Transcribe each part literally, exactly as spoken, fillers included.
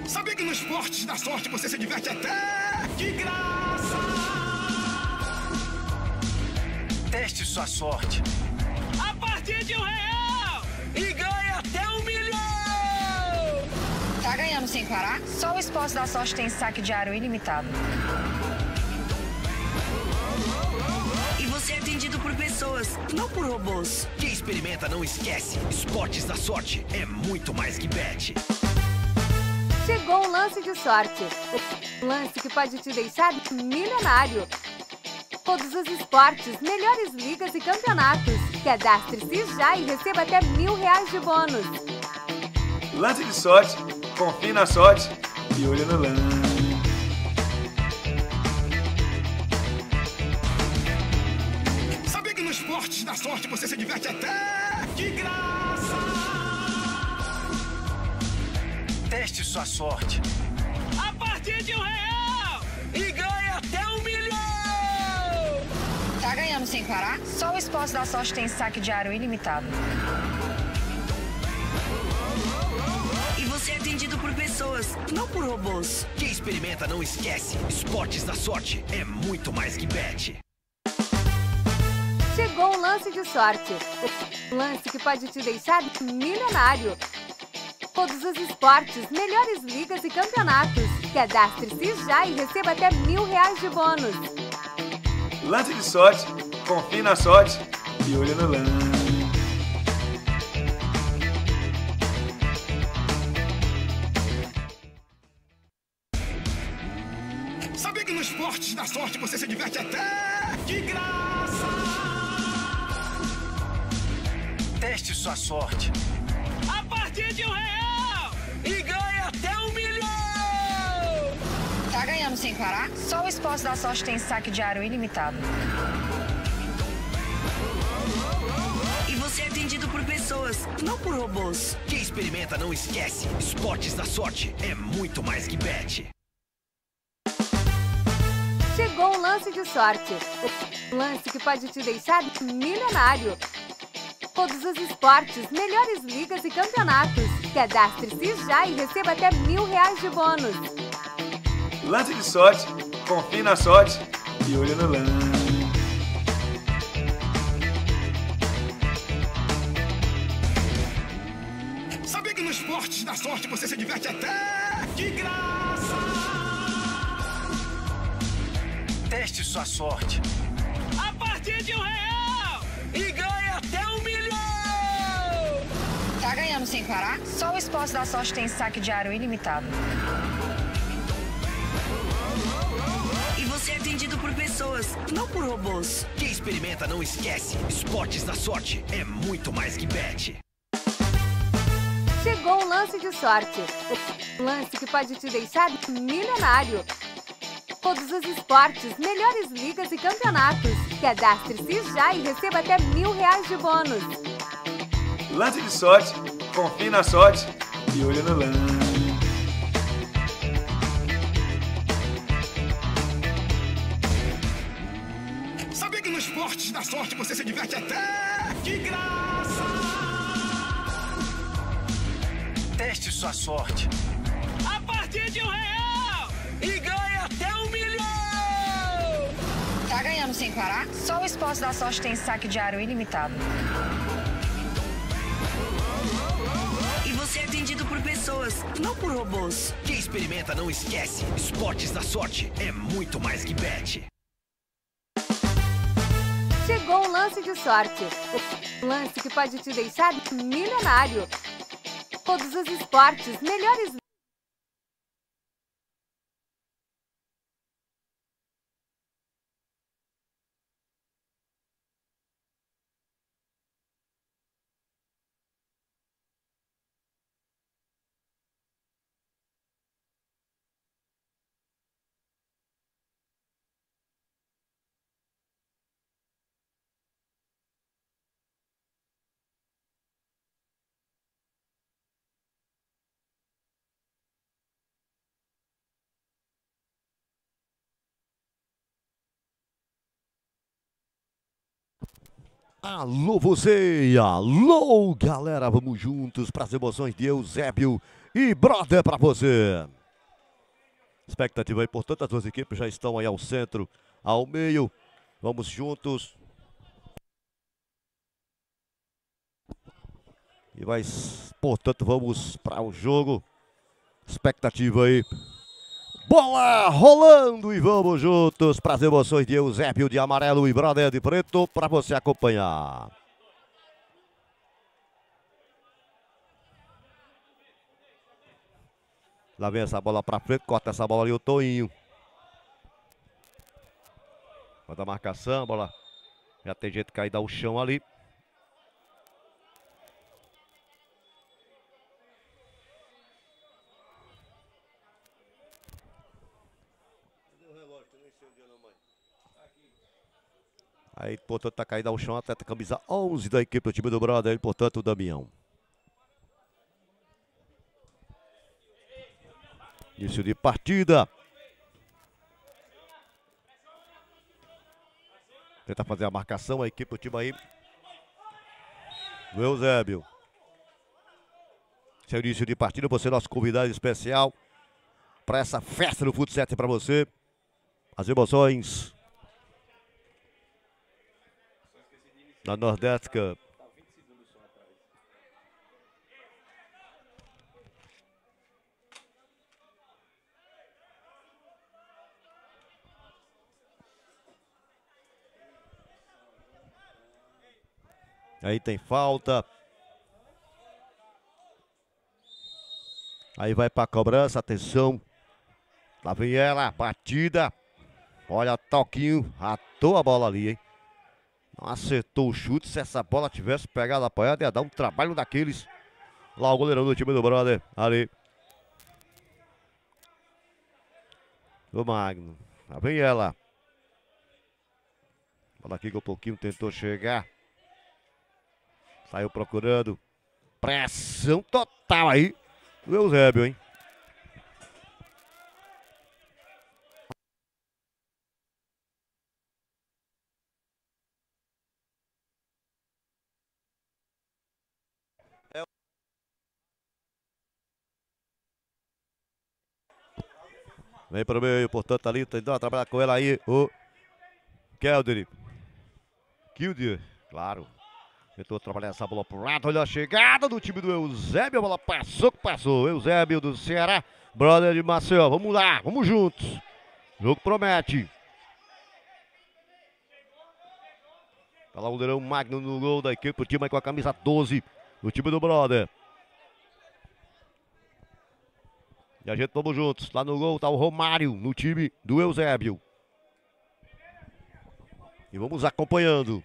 Sabia que nos esportes da sorte você se diverte até de graça? Teste sua sorte. A partir de um real! E ganha até um milhão! Tá ganhando sem parar? Só o Esporte da Sorte tem saque diário ilimitado. E você é atendido por pessoas, não por robôs. Quem experimenta não esquece. Esportes da Sorte é muito mais que bet. Chegou um lance de sorte. O lance que pode te deixar milionário. Todos os esportes, melhores ligas e campeonatos. Cadastre-se já e receba até mil reais de bônus. Lance de sorte, confie na sorte e olha no lance. Sabia que nos esportes da sorte você se diverte até de graça? Teste sua sorte. A partir de um real! E ganha até um milhão! Tá ganhando sem parar? Só o Esporte da Sorte tem saque diário ilimitado. E você é atendido por pessoas, não por robôs. Quem experimenta não esquece. Esportes da Sorte é muito mais que bet. Chegou um lance de sorte. O lance que pode te deixar milionário. Todos os esportes, melhores ligas e campeonatos. Cadastre-se já e receba até mil reais de bônus. Lance de sorte, confie na sorte e olha no lance. Sabia que nos esportes da sorte você se diverte até de graça? Teste sua sorte. A partir de um real! E ganha até um milhão! Tá ganhando sem parar? Só o Esporte da Sorte tem saque diário ilimitado. E você é atendido por pessoas, não por robôs. Quem experimenta não esquece. Esportes da Sorte é muito mais que bet. Chegou um lance de sorte. O lance que pode te deixar milionário. Todos os esportes, melhores ligas e campeonatos. Cadastre-se já e receba até mil reais de bônus. Lance de sorte, confie na sorte e olha no lance. Sabia que nos esportes da sorte você se diverte até de graça? Teste sua sorte. A partir de um real! E ganha até um milhão! Tá ganhando sem parar? Só o Esporte da Sorte tem saque diário ilimitado. E você é atendido por pessoas, não por robôs. Quem experimenta não esquece. Esportes da Sorte é muito mais que bet. Chegou um lance de sorte. O lance que pode te deixar milionário. Todos os esportes, melhores ligas e campeonatos. Cadastre-se já e receba até mil reais de bônus. Lance de sorte, confie na sorte e olha no lance. Sabia que nos esportes da sorte você se diverte até de graça? Teste sua sorte. A partir de um real! E ganha até um milhão! Tá ganhando sem parar? Só o Esporte da Sorte tem saque diário ilimitado. E você é atendido por pessoas, não por robôs. Quem experimenta não esquece. Esportes da Sorte é muito mais que bet. Chegou um lance de sorte. O lance que pode te deixar milionário. Todos os esportes, melhores Alô você, alô galera, vamos juntos para as emoções de Eusébio e brother pra você. Expectativa aí, portanto, as duas equipes já estão aí ao centro, ao meio. Vamos juntos. E vai, portanto, vamos para o jogo. Expectativa aí. Bola rolando e vamos juntos para as emoções de Eusébio de amarelo e Brother de preto para você acompanhar. Lá vem essa bola para frente, corta essa bola ali o Toinho. Manda a marcação, bola. Já tem gente caída ao chão ali. Aí, portanto, tá caído ao chão, atleta camisa onze da equipe do time do Brother, portanto, o Damião. Início de partida. Tenta fazer a marcação, a equipe do time aí do Eusébio. Esse é o início de partida, você é nosso convidado especial para essa festa do futsal para você. As emoções da Nordeste Cup. Aí tem falta. Aí vai para a cobrança, atenção. Lá vem ela, batida. Olha, toquinho, ratou a bola ali, hein? Não acertou o chute. Se essa bola tivesse pegado apoiada, ia dar um trabalho daqueles. Lá o goleirão do time do Brother, ali. O Magno. Lá vem ela. Bola aqui que um pouquinho tentou chegar. Saiu procurando. Pressão total aí do Eusébio, hein? É. Vem pro meio, portanto, ali, tentando trabalhar com ela aí, o Kelder. Kilder, claro. Tentou trabalhar essa bola pro lado, olha a chegada do time do Eusébio, a bola passou que passou, Eusébio do Ceará, Brother de Maceió, vamos lá, vamos juntos, o jogo promete. Tá lá o goleirão Magno no gol da equipe, o time aí com a camisa doze, do time do Brother. E a gente vamos juntos, lá no gol tá o Romário, no time do Eusébio. E vamos acompanhando.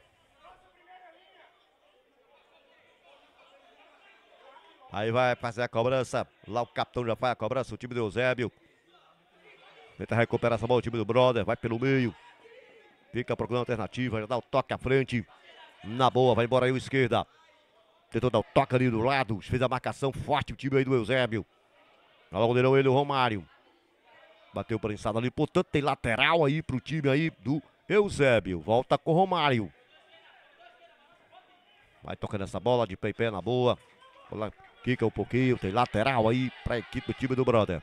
Aí vai fazer a cobrança. Lá o capitão já faz a cobrança. O time do Eusébio. Tenta recuperar essa bola. O time do Brother. Vai pelo meio. Fica procurando alternativa. Já dá o toque à frente. Na boa. Vai embora aí o esquerda. Tentou dar o toque ali do lado. Fez a marcação forte. O time aí do Eusébio. Lá o goleirão ele, o Romário. Bateu prensado ali. Portanto, tem lateral aí pro time aí do Eusébio. Volta com o Romário. Vai tocando essa bola de pé em pé na boa. Bola. Quica um pouquinho, tem lateral aí para a equipe do time do Brother.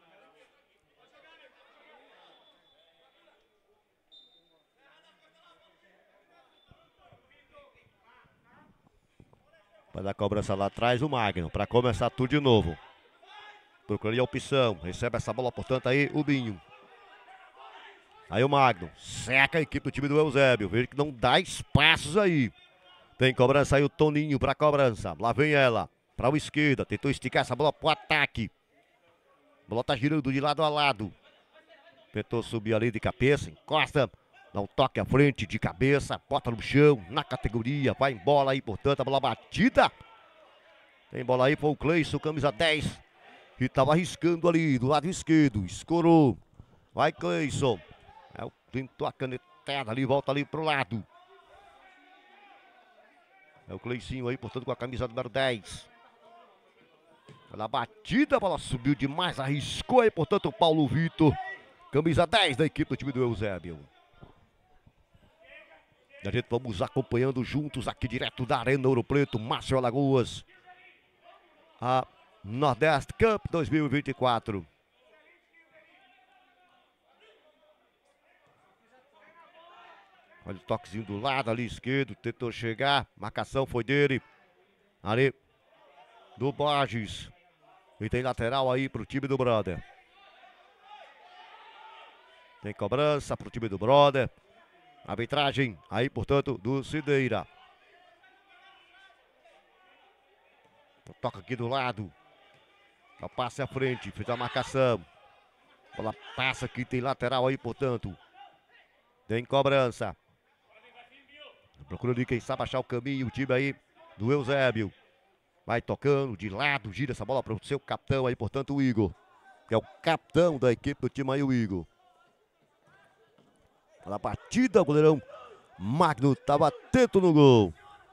Vai dar cobrança lá atrás o Magno, para começar tudo de novo. Procura a opção, recebe essa bola, portanto, aí o Binho. Aí o Magno, seca a equipe do time do Eusébio, veja que não dá espaços aí. Tem cobrança aí o Toninho para cobrança, lá vem ela. Para o esquerda, tentou esticar essa bola para o ataque. A bola tá girando de lado a lado. Tentou subir ali de cabeça, encosta. Dá um toque à frente de cabeça, bota no chão, na categoria. Vai em bola aí, portanto, a bola batida. Tem bola aí para o Cleison, camisa dez. Que estava arriscando ali do lado esquerdo. Escorou. Vai Cleison. É, tentou a canetada ali, volta ali pro lado. É o Cleicinho aí, portanto, com a camisa número dez. Pela batida, a bola subiu demais, arriscou aí, portanto, o Paulo Vitor. Camisa dez da equipe do time do Eusébio. E a gente vamos acompanhando juntos aqui direto da Arena Ouro Preto, Maceió Alagoas. A Nordeste Cup dois mil e vinte e quatro. Olha o toquezinho do lado ali esquerdo, tentou chegar, marcação foi dele. Ali, do Borges. E tem lateral aí pro time do Brother. Tem cobrança pro time do Brother. Arbitragem aí, portanto, do Cideira. Toca aqui do lado. Só passe à frente, fez a marcação. Bola passa aqui, tem lateral aí, portanto. Tem cobrança. Procura de quem sabe achar o caminho, o time aí do Eusébio. Vai tocando de lado, gira essa bola para o seu capitão aí, portanto, o Igor. Que é o capitão da equipe do time aí, o Igor. Na batida, o goleirão Magno estava atento no gol.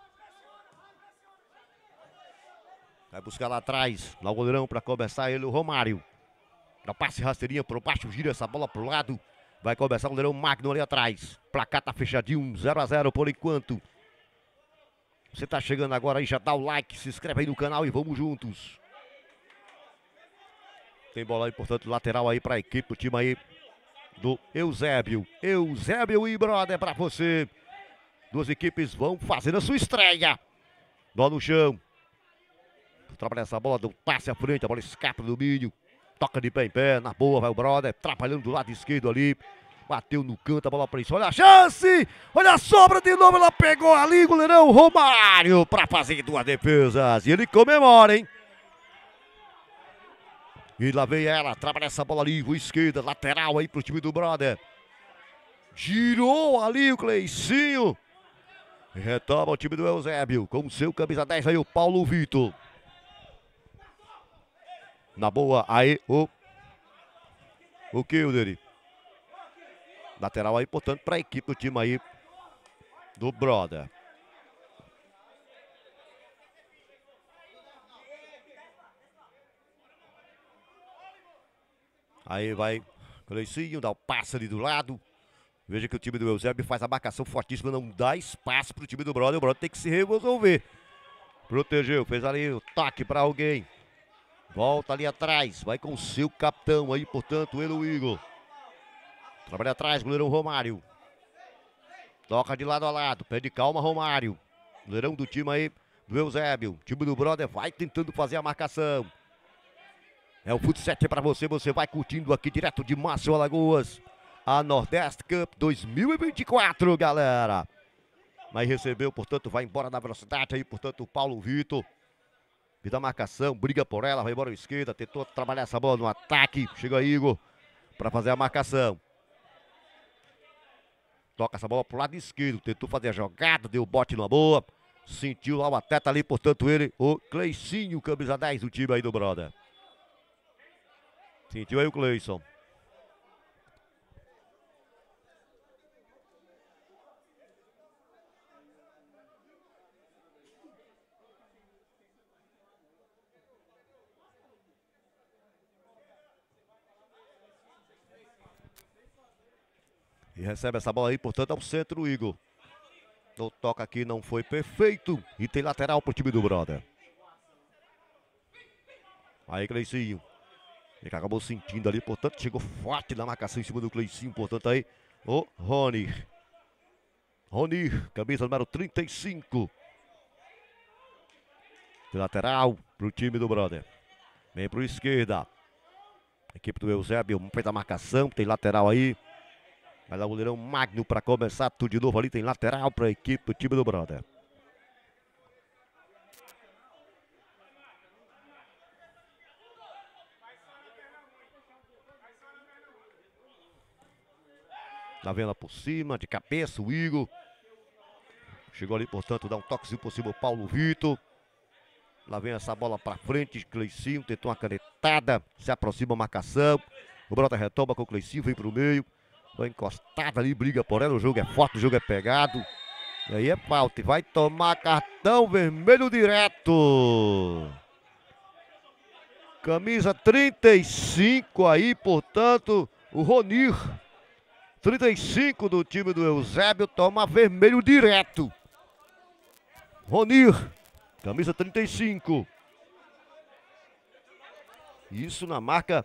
Vai buscar lá atrás, lá o goleirão para começar ele, o Romário. Dá passe rasteirinha por baixo, gira essa bola pro lado. Vai começar o goleirão Magno ali atrás. Placar tá fechadinho, zero a zero por enquanto. Você tá chegando agora aí, já dá o like, se inscreve aí no canal e vamos juntos. Tem bola aí, portanto, lateral aí para a equipe, o time aí do Eusébio. Eusébio e Brother para você. Duas equipes vão fazendo a sua estreia. Bola no chão. Trabalha essa bola, deu um passe à frente, a bola escapa do domínio. Toca de pé em pé, na boa, vai o Brother, trabalhando do lado esquerdo ali. Bateu no canto, a bola para isso. Olha a chance! Olha a sobra de novo, ela pegou ali, goleirão Romário, para fazer duas defesas. E ele comemora, hein? E lá vem ela, trabalha essa bola ali, o esquerda, lateral aí pro time do Brother. Girou ali o Cleicinho. Retoma o time do Eusébio, com o seu camisa dez aí, o Paulo Vitor. Na boa, aí o o Kilder. Lateral aí, portanto, para a equipe do time aí do Brother. Aí vai Cleicinho, dá o passe ali do lado. Veja que o time do Eusébio faz a marcação fortíssima, não dá espaço para o time do Brother. O Brother tem que se resolver. Protegeu, fez ali o toque para alguém. Volta ali atrás, vai com o seu capitão aí, portanto, ele, o Igor. Trabalha atrás, goleirão Romário. Toca de lado a lado, pede calma, Romário. Goleirão do time aí, do Eusébio. O time do Brother vai tentando fazer a marcação. É o Fut sete para você, você vai curtindo aqui direto de Maceió, Alagoas. A Nordeste Cup dois mil e vinte e quatro, galera. Mas recebeu, portanto, vai embora na velocidade aí, portanto, o Paulo Vitor. Vida a marcação, briga por ela, vai embora à esquerda, tentou trabalhar essa bola no ataque. Chega Igor para fazer a marcação. Toca essa bola pro lado esquerdo, tentou fazer a jogada, deu bote numa boa. Sentiu lá o atleta ali, portanto, ele, o Cleicinho, camisa dez do time aí do Brother. Sentiu aí o Cleison. E recebe essa bola aí, portanto, ao centro, o Igor. O toque aqui não foi perfeito. E tem lateral pro time do Brother. Aí, Cleicinho. Ele acabou sentindo ali, portanto, chegou forte na marcação em cima do Cleicinho. Portanto, aí, o Rony. Rony, camisa número trinta e cinco. De lateral pro time do Brother. Vem pro esquerda. Equipe do Eusébio fez a marcação, tem lateral aí. Vai lá o goleirão Magno para começar tudo de novo ali. Tem lateral para a equipe do time do Brother. Lá vem lá por cima, de cabeça, o Igor. Chegou ali, portanto, dá um toquezinho por cima o Paulo Vitor. Lá vem essa bola para frente, Cleicinho tentou uma canetada. Se aproxima a marcação. O Brother retoma com o Cleicinho, vem para o meio. Vai encostada ali, briga por ela, o jogo é forte, o jogo é pegado. E aí é falta, e vai tomar cartão vermelho direto. Camisa trinta e cinco aí, portanto, o Ronir. trinta e cinco do time do Eusébio toma vermelho direto. Ronir, camisa trinta e cinco. Isso na marca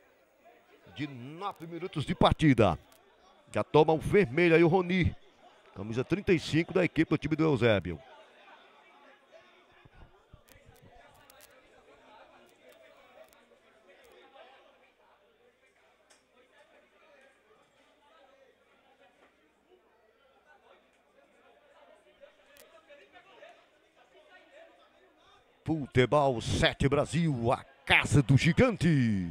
de nove minutos de partida. Já toma o vermelho aí o Roni. Camisa trinta e cinco da equipe do time do Eusébio. Futebol sete Brasil, a casa dos gigantes.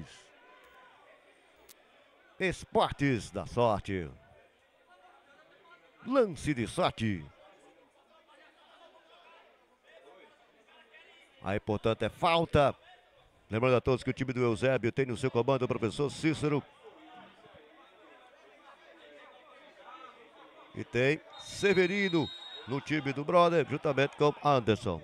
Esportes da sorte. Lance de sorte. Aí, portanto, é falta. Lembrando a todos que o time do Eusébio tem no seu comando o professor Cícero. E tem Severino no time do Brother, juntamente com Anderson.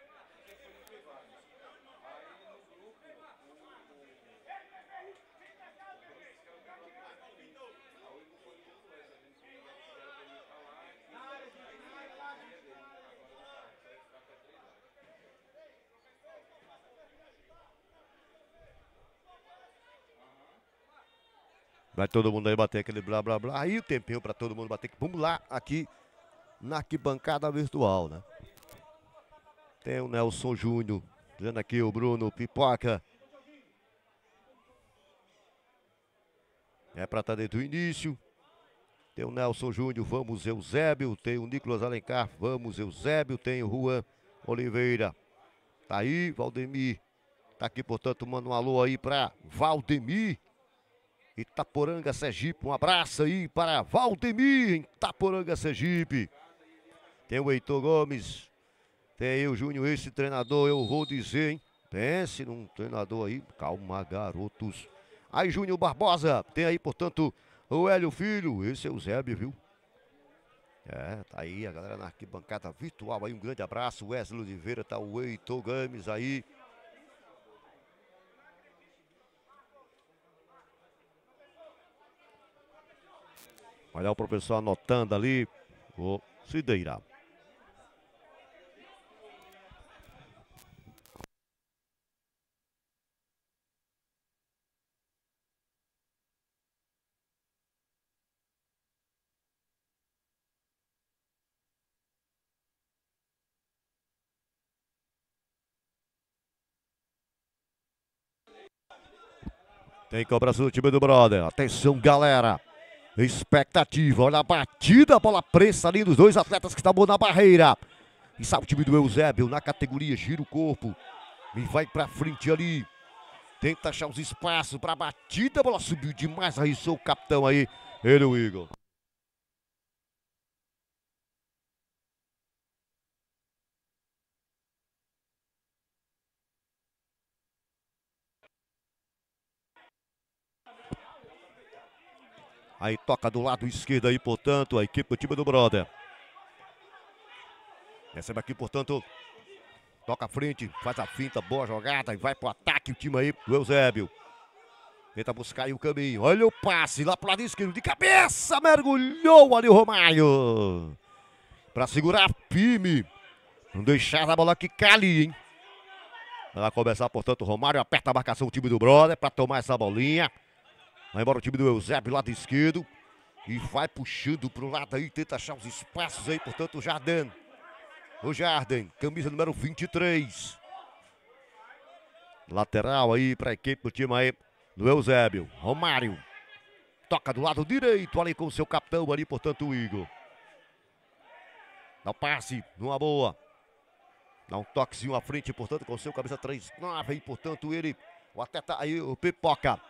Vai todo mundo aí bater aquele blá blá blá. Aí o tempinho para todo mundo bater. Vamos lá aqui na arquibancada virtual, né? Tem o Nelson Júnior, dizendo aqui o Bruno Pipoca. É para estar desde o início. Tem o Nelson Júnior, vamos Eusébio. Tem o Nicolas Alencar, vamos Eusébio. Tem o Juan Oliveira. Tá aí, Valdemir. Tá aqui, portanto, manda um alô aí para Valdemir. Itaporanga, Sergipe, um abraço aí para Valdemir, em Itaporanga, Sergipe. Tem o Heitor Gomes, tem aí o Júnior, esse treinador, eu vou dizer, hein? Pense num treinador aí, calma, garotos. Aí, Júnior Barbosa, tem aí, portanto, o Hélio Filho, esse é o Zébio, viu? É, tá aí a galera na arquibancada virtual aí, um grande abraço. Wesley Oliveira, tá o Heitor Gomes aí. Olha o professor anotando ali, o Cideira. Tem cobrança do time do Brother. Atenção, galera. Expectativa, olha a batida, a bola presa ali dos dois atletas que estavam na barreira. E sai o time do Eusébio na categoria, gira o corpo e vai pra frente ali. Tenta achar os espaços pra batida, a bola subiu demais, arriscou o capitão aí, ele o Igor. Aí toca do lado esquerdo aí, portanto, a equipe do time do Brother. Recebe aqui, portanto, toca à frente, faz a finta, boa jogada e vai pro ataque o time aí do Eusébio. Tenta buscar aí o caminho, olha o passe lá pro lado esquerdo, de cabeça, mergulhou ali o Romário. Pra segurar firme, não deixar a bola que cali, hein. Vai começar, portanto, o Romário aperta a marcação do time do Brother pra tomar essa bolinha. Vai embora o time do Eusébio, lado esquerdo. E vai puxando pro lado aí, tenta achar os espaços aí, portanto, o Jardim. O Jardim, camisa número vinte e três. Lateral aí pra equipe do time aí do Eusébio. Romário. Toca do lado direito ali com o seu capitão ali, portanto, o Igor. Dá o passe, numa boa. Dá um toquezinho à frente, portanto, com o seu camisa três nove aí, portanto, ele, o atleta aí, o Pipoca.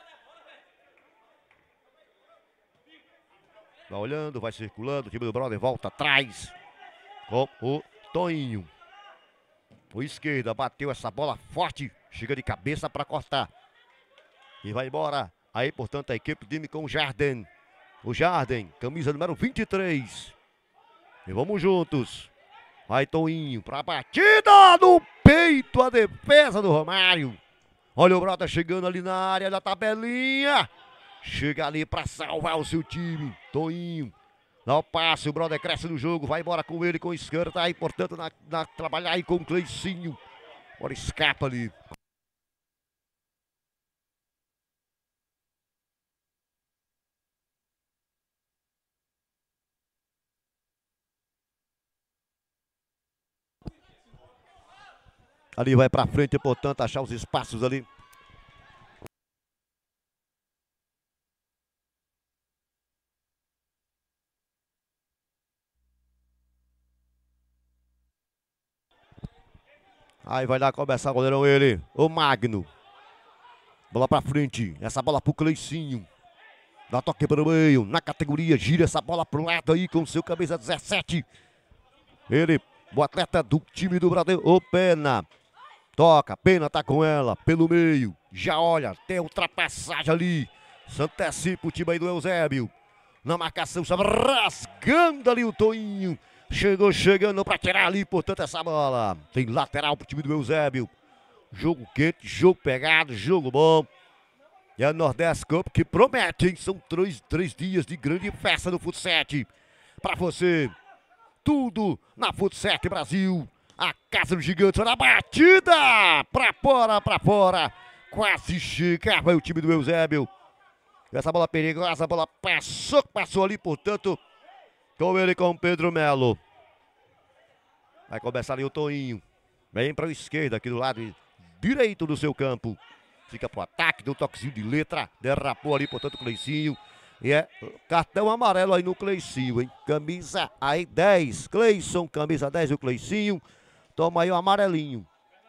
Vai olhando, vai circulando, o time do Brother volta atrás com o Toninho. O esquerda bateu essa bola forte, chega de cabeça para cortar. E vai embora. Aí, portanto, a equipe do time com o Jardim. O Jardim, camisa número vinte e três. E vamos juntos. Vai Toninho para a batida no peito, a defesa do Romário. Olha o Brother chegando ali na área da tabelinha. Chega ali para salvar o seu time. Toninho. Dá o passe, o Brother cresce no jogo. Vai embora com ele, com o esquerda. Tá aí, portanto, na, na, trabalhar aí com o Cleicinho. Agora escapa ali. Ali vai pra frente, portanto, achar os espaços ali. Aí vai lá começar o goleirão ele, o Magno. Bola pra frente, essa bola pro Cleicinho. Dá toque para o meio, na categoria, gira essa bola pro lado aí com seu camisa dezessete. Ele, o atleta do time do Brasil, o Pena. Toca, Pena tá com ela, pelo meio. Já olha, tem ultrapassagem ali. Se antecipa o time aí do Eusébio. Na marcação, estava rasgando ali o Toinho. Chegou chegando para tirar ali, portanto, essa bola. Tem lateral pro time do Eusébio. Jogo quente, jogo pegado, jogo bom. É a Nordeste Cup que promete, hein? São três, três dias de grande festa no Futsal para você. Tudo na Futsal Brasil. A casa do gigante na batida. Pra fora, pra fora. Quase chega. Vai o time do Eusébio. Essa bola perigosa, a bola passou, passou ali, portanto, com ele, com o Pedro Melo. Vai começar ali o Toinho. Vem para a esquerda, aqui do lado direito do seu campo. Fica pro ataque, deu um toquezinho de letra. Derrapou ali, portanto, o Cleicinho. E é cartão amarelo aí no Cleicinho, hein? Camisa aí dez. Cleison, camisa dez, o Cleicinho. Toma aí o amarelinho.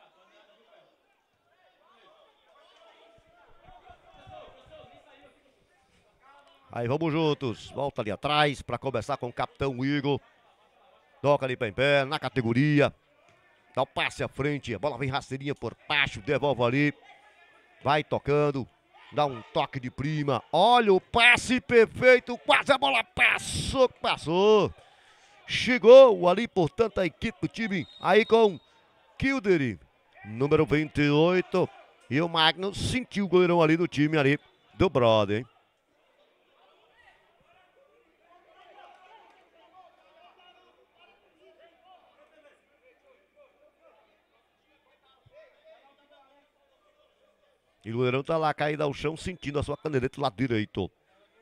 Aí vamos juntos. Volta ali atrás para começar com o capitão Igor. Toca ali em pé, na categoria. Dá o passe à frente. A bola vem rasteirinha por baixo. Devolve ali. Vai tocando. Dá um toque de prima. Olha o passe perfeito. Quase a bola passou, passou. Chegou ali, portanto, a equipe do time. Aí com Kildare, número vinte e oito. E o Magno sentiu o goleirão ali do time ali do Brother, hein? E o goleirão tá lá caído ao chão, sentindo a sua caneleta do lado direito.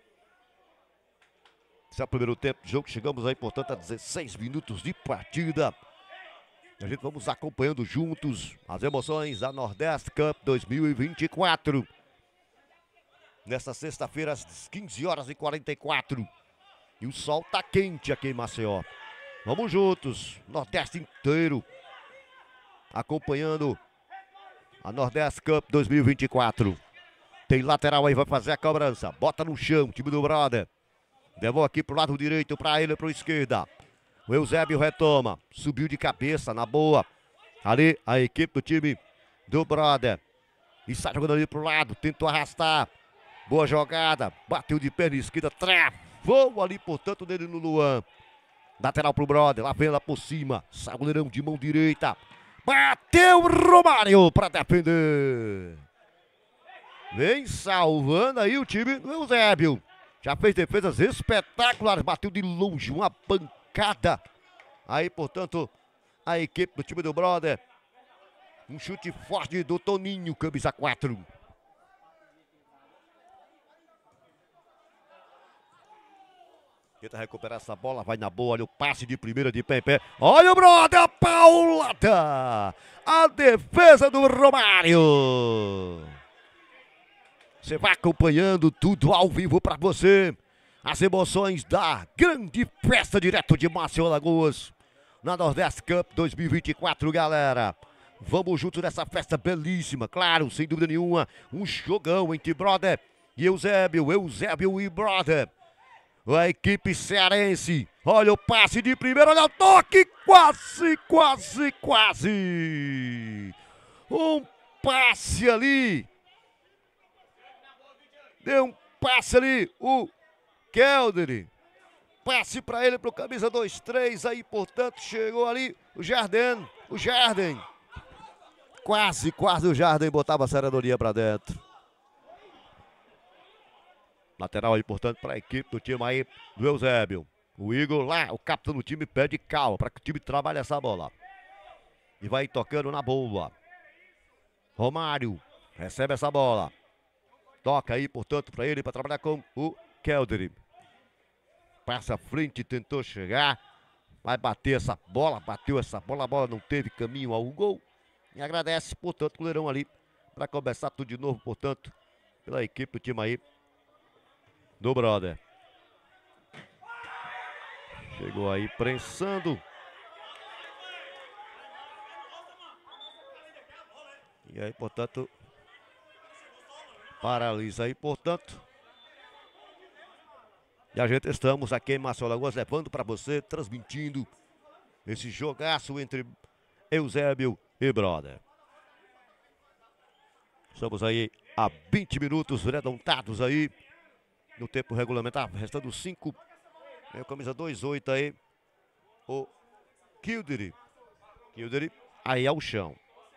Esse é o primeiro tempo de jogo. Chegamos aí, portanto, a dezesseis minutos de partida. A gente vamos acompanhando juntos as emoções da Nordeste Cup dois mil e vinte e quatro. Nesta sexta-feira, às quinze horas e quarenta e quatro. E o sol tá quente aqui em Maceió. Vamos juntos, Nordeste inteiro, acompanhando a Nordeste Cup dois mil e vinte e quatro. Tem lateral aí, vai fazer a cobrança. Bota no chão, time do Brother. Levou aqui pro lado direito, para ele, para a esquerda. O Eusébio retoma. Subiu de cabeça, na boa. Ali, a equipe do time do Brother. E sai jogando ali pro lado, tentou arrastar. Boa jogada, bateu de perna esquerda, travou ali, portanto, dele no Luan. Lateral pro Brother, lá vem lá por cima. Sai o goleirão de mão direita. Bateu Romário para defender. Vem salvando aí o time do Eusébio. Já fez defesas espetaculares. Bateu de longe, uma pancada. Aí, portanto, a equipe do time do Brother. Um chute forte do Toninho, camisa quatro. Tenta recuperar essa bola, vai na boa, olha o passe de primeira de pé em pé. Olha o Brother, a paulada! A defesa do Romário. Você vai acompanhando tudo ao vivo para você. As emoções da grande festa direto de Maceió, Alagoas. Na Nordeste Cup dois mil e vinte e quatro, galera. Vamos juntos nessa festa belíssima, claro, sem dúvida nenhuma. Um jogão entre Brother e Eusébio, Eusébio e Brother. A equipe cearense, olha o passe de primeira, olha o toque, quase, quase, quase. Um passe ali. Deu um passe ali, o Kildare. Passe para ele, para o camisa dois três, aí, portanto, chegou ali o Jardim, o Jardim. Quase, quase o Jardim botava a sabedoria para dentro. Lateral aí, portanto, para a equipe do time aí do Eusébio. O Igor lá, o capitão do time, pede calma para que o time trabalhe essa bola. E vai tocando na boa. Romário recebe essa bola. Toca aí, portanto, para ele, para trabalhar com o Kildare. Passa à frente, tentou chegar. Vai bater essa bola, bateu essa bola, a bola não teve caminho ao gol. E agradece, portanto, o goleirão ali para começar tudo de novo, portanto, pela equipe do time aí do Brother. Chegou aí prensando. E aí, portanto, paralisa aí, portanto. E a gente estamos aqui em Maceió, Alagoas, levando para você, transmitindo esse jogaço entre Eusébio e Brother. Estamos aí a vinte minutos redondados aí no tempo regulamentar, restando cinco. É, camisa dois oito aí, o Kildare. Kildare aí ao chão.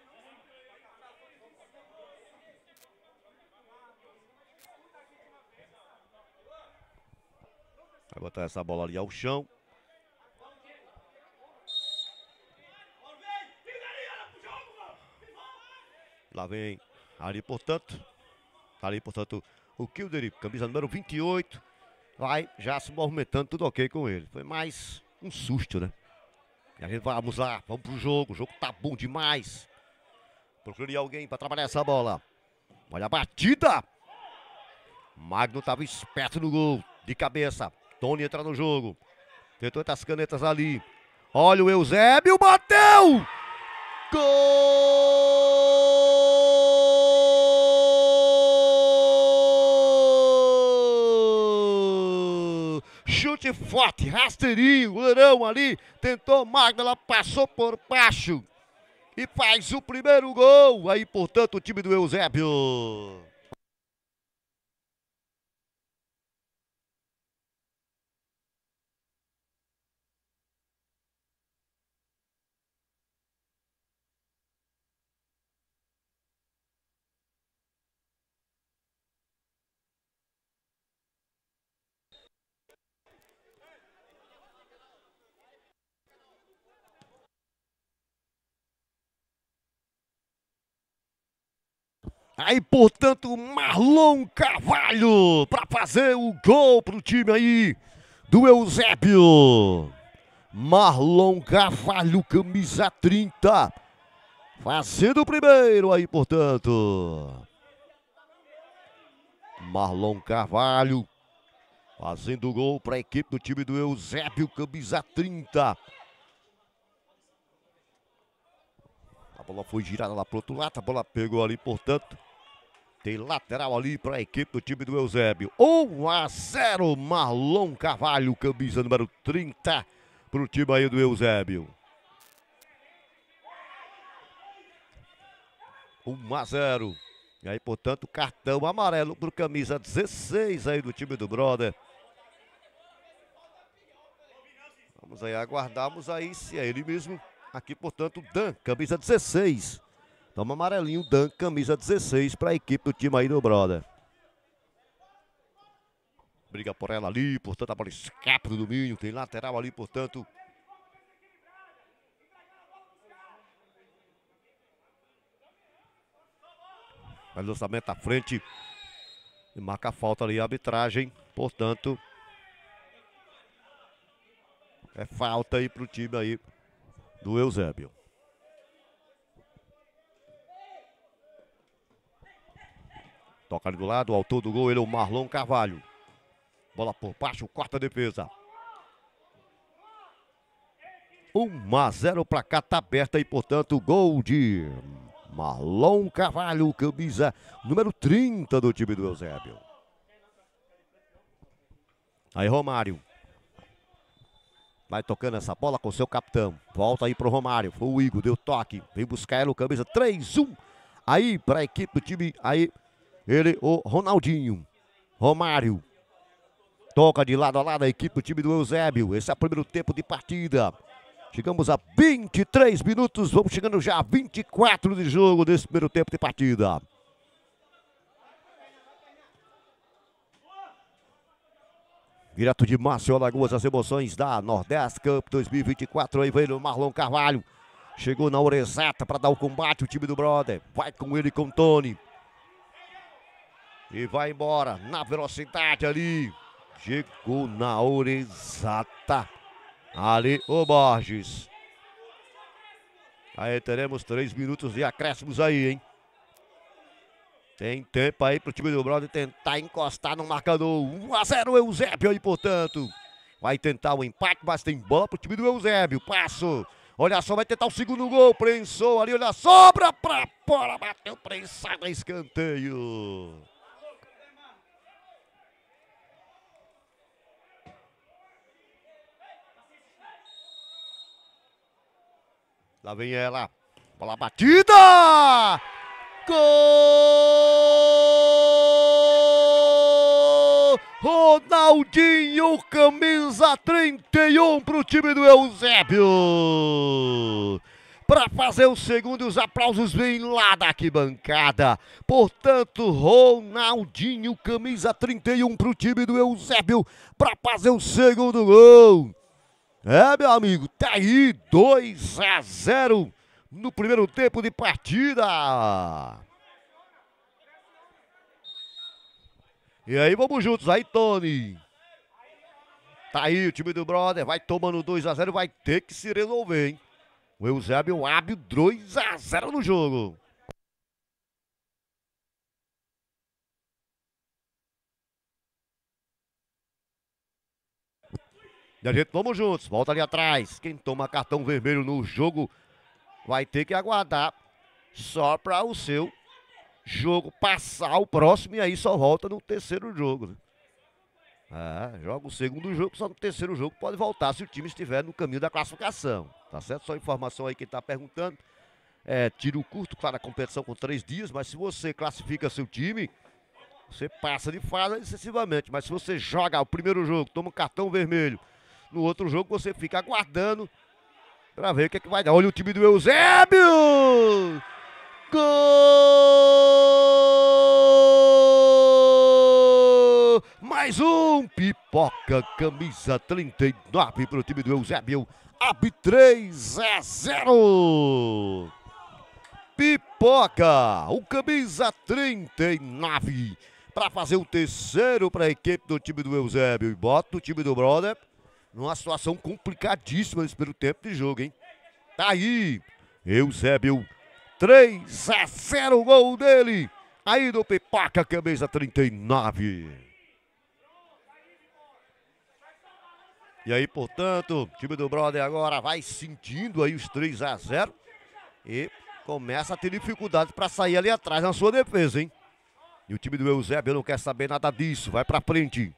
Vai botar essa bola ali ao chão. Lá vem ali, portanto. Ali, portanto, o Kildare, camisa número vinte e oito. Vai já se movimentando, tudo ok com ele. Foi mais um susto, né? E a gente vamos lá, vamos pro jogo. O jogo tá bom demais. Procure alguém para trabalhar essa bola. Olha a batida. Magno tava esperto no gol. De cabeça. Tony entra no jogo. Tentou as canetas ali. Olha o Eusébio, bateu! Gol! Chute forte, rasteirinho, goleirão ali. Tentou Magno, ela passou por baixo. E faz o primeiro gol. Aí, portanto, o time do Eusébio. Aí, portanto, Marlon Carvalho para fazer o gol pro time aí do Eusébio. Marlon Carvalho, camisa trinta. Fazendo o primeiro aí, portanto. Marlon Carvalho fazendo o gol para a equipe do time do Eusébio, camisa trinta. A bola foi girada lá pro outro lado, a bola pegou ali, portanto. Tem lateral ali para a equipe do time do Eusébio. um a zero, Marlon Carvalho, camisa número trinta, para o time aí do Eusébio. um a zero. E aí, portanto, cartão amarelo para o camisa dezesseis aí do time do Brother. Vamos aí, aguardarmos aí se é ele mesmo. Aqui, portanto, Dan, camisa dezesseis. Toma amarelinho, Dan, camisa dezesseis para a equipe do time aí do Brother. Briga por ela ali, portanto, a bola escapa do domínio. Tem lateral ali, portanto. Faz lançamento à frente. E marca a falta ali, a arbitragem. Portanto, é falta aí para o time aí do Eusébio. Toca ali do lado, o autor do gol, ele é o Marlon Carvalho. Bola por baixo, quarta defesa. um a zero para cá, tá aberta aí, portanto, o gol de Marlon Carvalho, camisa número trinta do time do Eusébio. Aí Romário. Vai tocando essa bola com seu capitão. Volta aí pro Romário. Foi o Igor, deu toque. Vem buscar ele, o camisa três um. Aí para a equipe do time, aí ele, o Ronaldinho. Romário. Toca de lado a lado a equipe do time do Eusébio. Esse é o primeiro tempo de partida. Chegamos a vinte e três minutos. Vamos chegando já a vinte e quatro de jogo desse primeiro tempo de partida. Direto de Maceió, Alagoas, as emoções da Nordeste Cup dois mil e vinte e quatro. Aí veio o Marlon Carvalho. Chegou na hora exata para dar o combate o time do Brother. Vai com ele, com o Tony. E vai embora na velocidade ali. Chegou na hora exata. Ali o Borges. Aí teremos três minutos de acréscimos aí, hein? Tem tempo aí pro time do Brother tentar encostar no marcador. um a zero Eusébio aí, portanto. Vai tentar o empate, mas tem bola pro time do Eusébio. Passo. Olha só, vai tentar o segundo gol. Prensou ali, olha, sobra pra fora. Bateu prensado, escanteio. Lá vem ela. Bola batida. Gol! Ronaldinho, camisa trinta e um para o time do Eusébio. Para fazer o segundo, os aplausos vêm lá da arquibancada. Portanto, Ronaldinho, camisa trinta e um para o time do Eusébio, para fazer o segundo gol. É, meu amigo, tá aí dois a zero no primeiro tempo de partida. E aí, vamos juntos. Aí, Tony. Tá aí o time do Brother. Vai tomando dois a zero. Vai ter que se resolver, hein? O Eusébio abre dois a zero no jogo. E a gente, vamos juntos. Volta ali atrás. Quem toma cartão vermelho no jogo vai ter que aguardar só para o seu jogo passar o próximo, e aí só volta no terceiro jogo, né? É, joga o segundo jogo, só no terceiro jogo pode voltar se o time estiver no caminho da classificação, tá certo? Só informação aí quem tá perguntando. É tiro curto, claro, a competição com três dias, mas se você classifica seu time, você passa de fase excessivamente. Mas se você joga o primeiro jogo, toma um cartão vermelho, no outro jogo você fica aguardando pra ver o que é que vai dar. Olha o time do Eusébio! Gol! Mais um! Pipoca, camisa trinta e nove para o time do Eusébio. Abre três a zero. Pipoca, o camisa trinta e nove, para fazer o terceiro para a equipe do time do Eusébio. E bota o time do Brother numa situação complicadíssima nesse primeiro tempo de jogo, hein? Tá aí, Eusébio. três a zero, gol dele. Aí do Pipoca, camisa trinta e nove. E aí, portanto, o time do Brother agora vai sentindo aí os três a zero. E começa a ter dificuldade para sair ali atrás na sua defesa, hein? E o time do Eusébio não quer saber nada disso. Vai pra frente.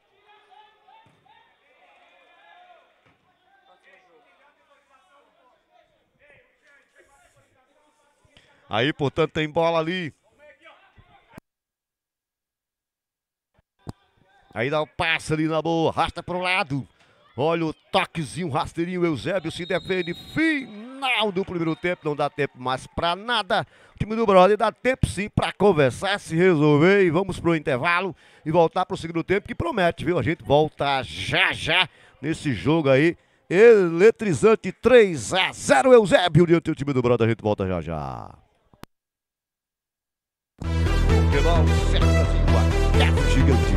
Aí, portanto, tem bola ali. Aí dá o um passe ali na boa. Arrasta pro lado. Olha o toquezinho, rasteirinho. O Eusébio se defende. Final do primeiro tempo. Não dá tempo mais pra nada. O time do Brother dá tempo sim pra conversar, se resolver. E vamos pro intervalo e voltar pro segundo tempo, que promete, viu? A gente volta já já nesse jogo aí. Eletrizante. Três a zero, Eusébio diante do time do Brother. A gente volta já já. Pokémon Serra Brasil, Gato Gigante.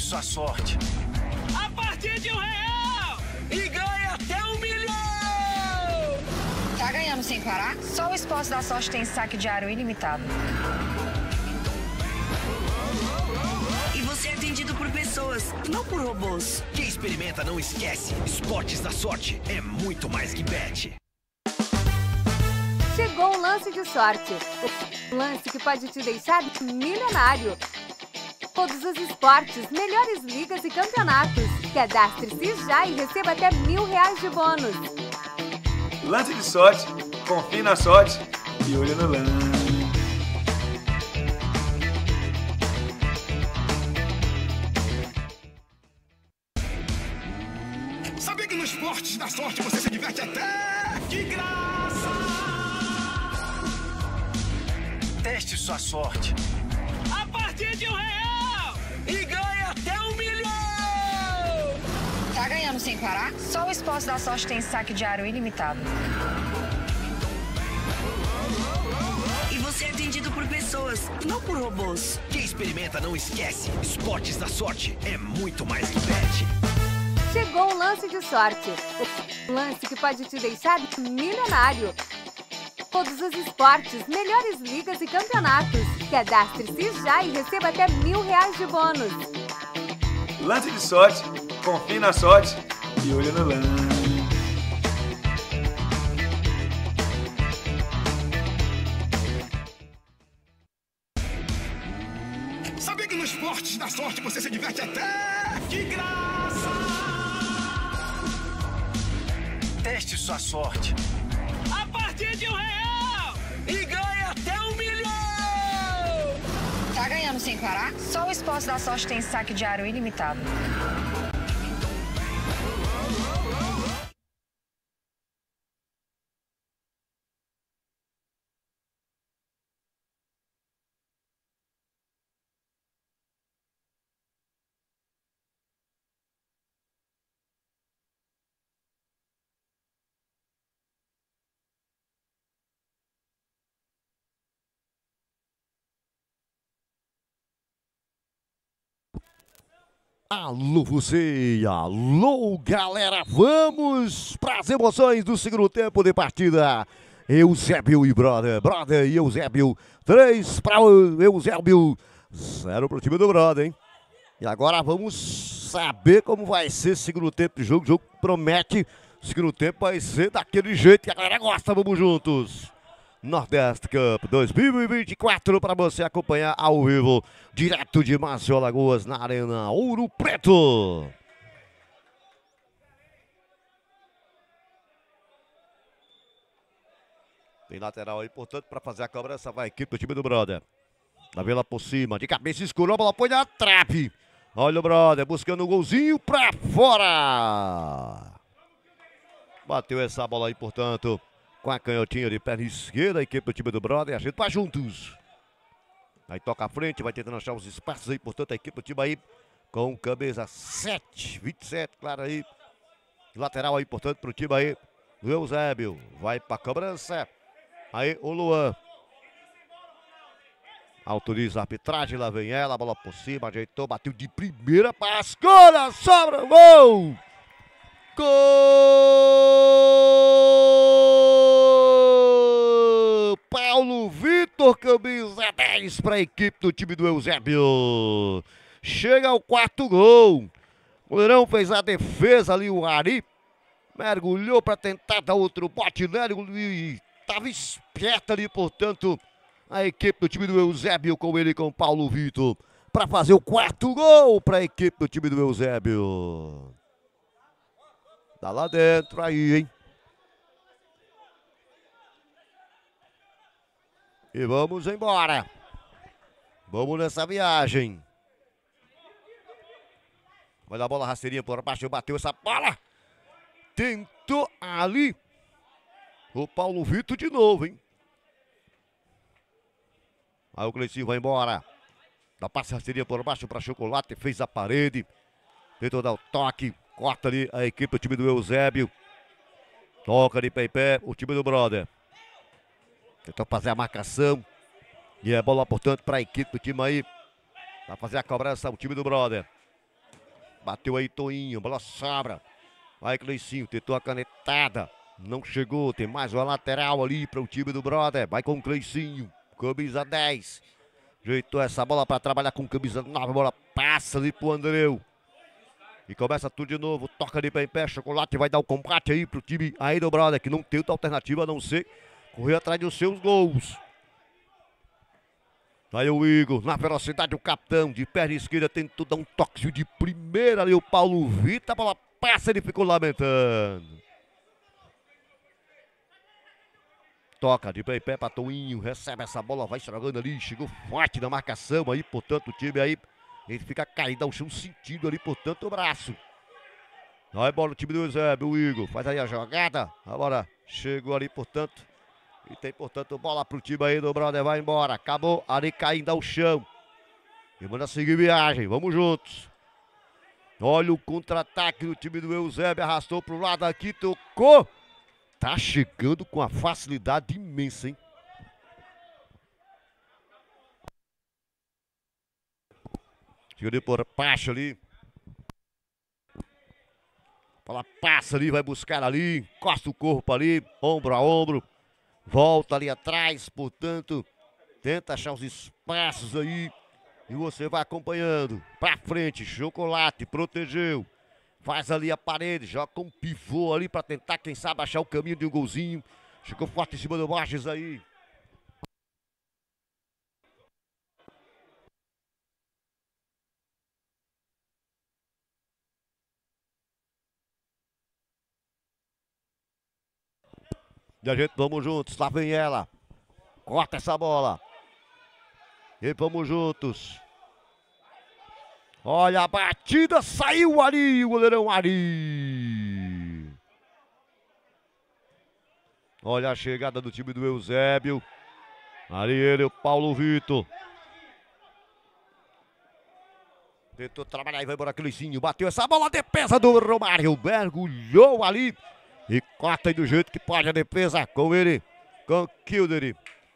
sua sorte. A partir de um real! E ganha até um milhão! Tá ganhando sem parar? Só o Esporte da Sorte tem saque diário ilimitado. E você é atendido por pessoas, não por robôs. Quem experimenta não esquece. Esportes da Sorte é muito mais que bet. Chegou o lance de sorte. O lance que pode te deixar milionário. Todos os esportes, melhores ligas e campeonatos. Cadastre-se já e receba até mil reais de bônus. Lance de sorte, confie na sorte e olha no lance. Sabia que no Esportes da Sorte você se diverte até de graça? Teste sua sorte. A partir de um real! E ganha até um milhão! Tá ganhando sem parar? Só o Esporte da Sorte tem saque diário ilimitado. E você é atendido por pessoas, não por robôs. Quem experimenta não esquece. Esportes da Sorte é muito mais que bet. Chegou o lance de sorte. O lance que pode te deixar milionário. Todos os esportes, melhores ligas e campeonatos. Cadastre-se já e receba até mil reais de bônus. Lance de sorte, confie na sorte e olha no lance. Sabia que no Esportes da Sorte você se diverte até de graça? Teste sua sorte. A partir de um real! E ganha até um milhão! Tá ganhando sem parar? Só o Esporte da Sorte tem saque diário ilimitado. Alô você, alô galera, vamos para as emoções do segundo tempo de partida. Eusébio e Brother, Brother e Eusébio, três para o Eusébio, zero para o time do Brother, hein? E agora vamos saber como vai ser esse segundo tempo de jogo, o jogo promete, o segundo tempo vai ser daquele jeito que a galera gosta, vamos juntos. Nordeste Cup dois mil e vinte e quatro para você acompanhar ao vivo, direto de Maceió, Alagoas, na Arena Ouro Preto. Tem lateral aí, portanto, para fazer a cobrança, vai a equipe do time do Brother. Da Vila por cima, de cabeça escura, a bola põe na trave. Olha o Brother buscando o golzinho para fora. Bateu essa bola aí, portanto, com a canhotinha de perna esquerda, a equipe do time do Brother, a gente vai juntos. Aí toca a frente, vai tentando achar os espaços aí, portanto, a equipe do time aí com camisa sete, vinte e sete, claro aí. Lateral aí, portanto, pro time aí do Eusébio. Vai pra cobrança. Aí o Luan. Autoriza a arbitragem, lá vem ela, a bola por cima, ajeitou, bateu de primeira para as cores, sobra, gol! Gol! Paulo Vitor, camisa dez para a equipe do time do Eusébio. Chega ao quarto gol. O goleirão fez a defesa ali, o Ari. Mergulhou para tentar dar outro bote nele e estava esperto ali, portanto, a equipe do time do Eusébio com ele, com o Paulo Vitor, para fazer o quarto gol para a equipe do time do Eusébio. Tá lá dentro aí, hein? E vamos embora. Vamos nessa viagem. Vai dar a bola rasteirinha por baixo, bateu essa bola. Tentou ali o Paulo Vitor de novo, hein? Aí o Cleicinho vai embora. Dá passe rasteirinha por baixo para Chocolate, fez a parede. Tentou dar o toque. Corta ali a equipe do time do Eusébio. Toca de pé em pé o time do Brother. Tentou fazer a marcação. E é bola, portanto, para a equipe do time aí. Vai fazer a cobrança o time do Brother. Bateu aí Toinho, bola sobra. Vai Cleicinho, tentou a canetada. Não chegou, tem mais uma lateral ali para o time do brother. Vai com o Cleicinho, camisa dez. Ajeitou essa bola para trabalhar com camisa nove. A bola passa ali pro Andreu. E começa tudo de novo. Toca de pé em pé. Chocolate vai dar o combate aí pro time aí do brother, que não tem outra alternativa a não ser correr atrás dos seus gols. Aí o Igor, na velocidade, o capitão, de perna esquerda, tentou dar um toque de primeira ali. O Paulo Vitor, a bola passa, ele ficou lamentando. Toca de pé em pé para Toinho, recebe essa bola, vai jogando ali, chegou forte na marcação aí, portanto o time aí, ele fica caído ao chão, sentindo ali, portanto o braço. Aí bola o time do Eusébio, o Igor, faz aí a jogada, agora chegou ali, portanto, e tem, portanto, bola pro time aí do brother, vai embora, acabou ali caindo ao chão. E manda seguir viagem, vamos juntos. Olha o contra-ataque do time do Eusébio, arrastou pro lado aqui, tocou. Tá chegando com uma facilidade imensa, hein? Chega ali por baixo ali. Ela passa ali, vai buscar ali, encosta o corpo ali, ombro a ombro. Volta ali atrás, portanto, tenta achar os espaços aí. E você vai acompanhando. Pra frente, Chocolate, protegeu. Faz ali a parede, joga um pivô ali pra tentar, quem sabe, achar o caminho de um golzinho. Chegou forte em cima do Borges aí. E a gente, vamos juntos, lá vem ela. Corta essa bola. E vamos juntos. Olha a batida, saiu ali, o goleirão Ari. Olha a chegada do time do Eusébio. Ali ele, o Paulo Vitor. Tentou trabalhar e vai embora Cleicinho. Bateu essa bola, a defesa do Romário. Mergulhou ali. E corta aí do jeito que pode a defesa com ele, com o Kilder.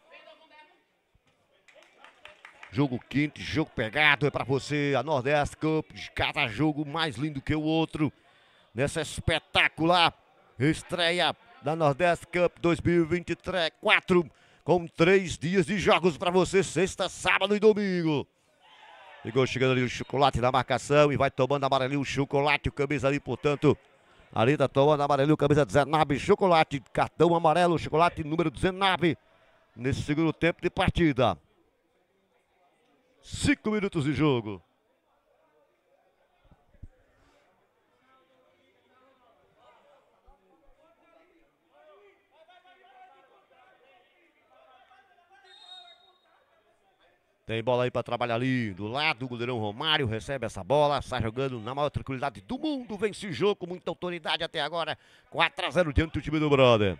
Jogo quente, jogo pegado, é pra você, a Nordeste Cup, cada jogo mais lindo que o outro, nessa espetacular estreia da Nordeste Cup dois mil e vinte e quatro, com três dias de jogos pra você, sexta, sábado e domingo. Ficou chegando ali o Chocolate na marcação e vai tomando amarelinho o Chocolate, o camisa ali, portanto, ali tá tomando amarelinho, camisa dezenove, Chocolate, cartão amarelo, Chocolate número dezenove, nesse segundo tempo de partida. Cinco minutos de jogo. Tem bola aí para trabalhar ali do lado. O goleirão Romário recebe essa bola. Sai jogando na maior tranquilidade do mundo. Vence o jogo com muita autoridade até agora. quatro a zero diante do time do brother.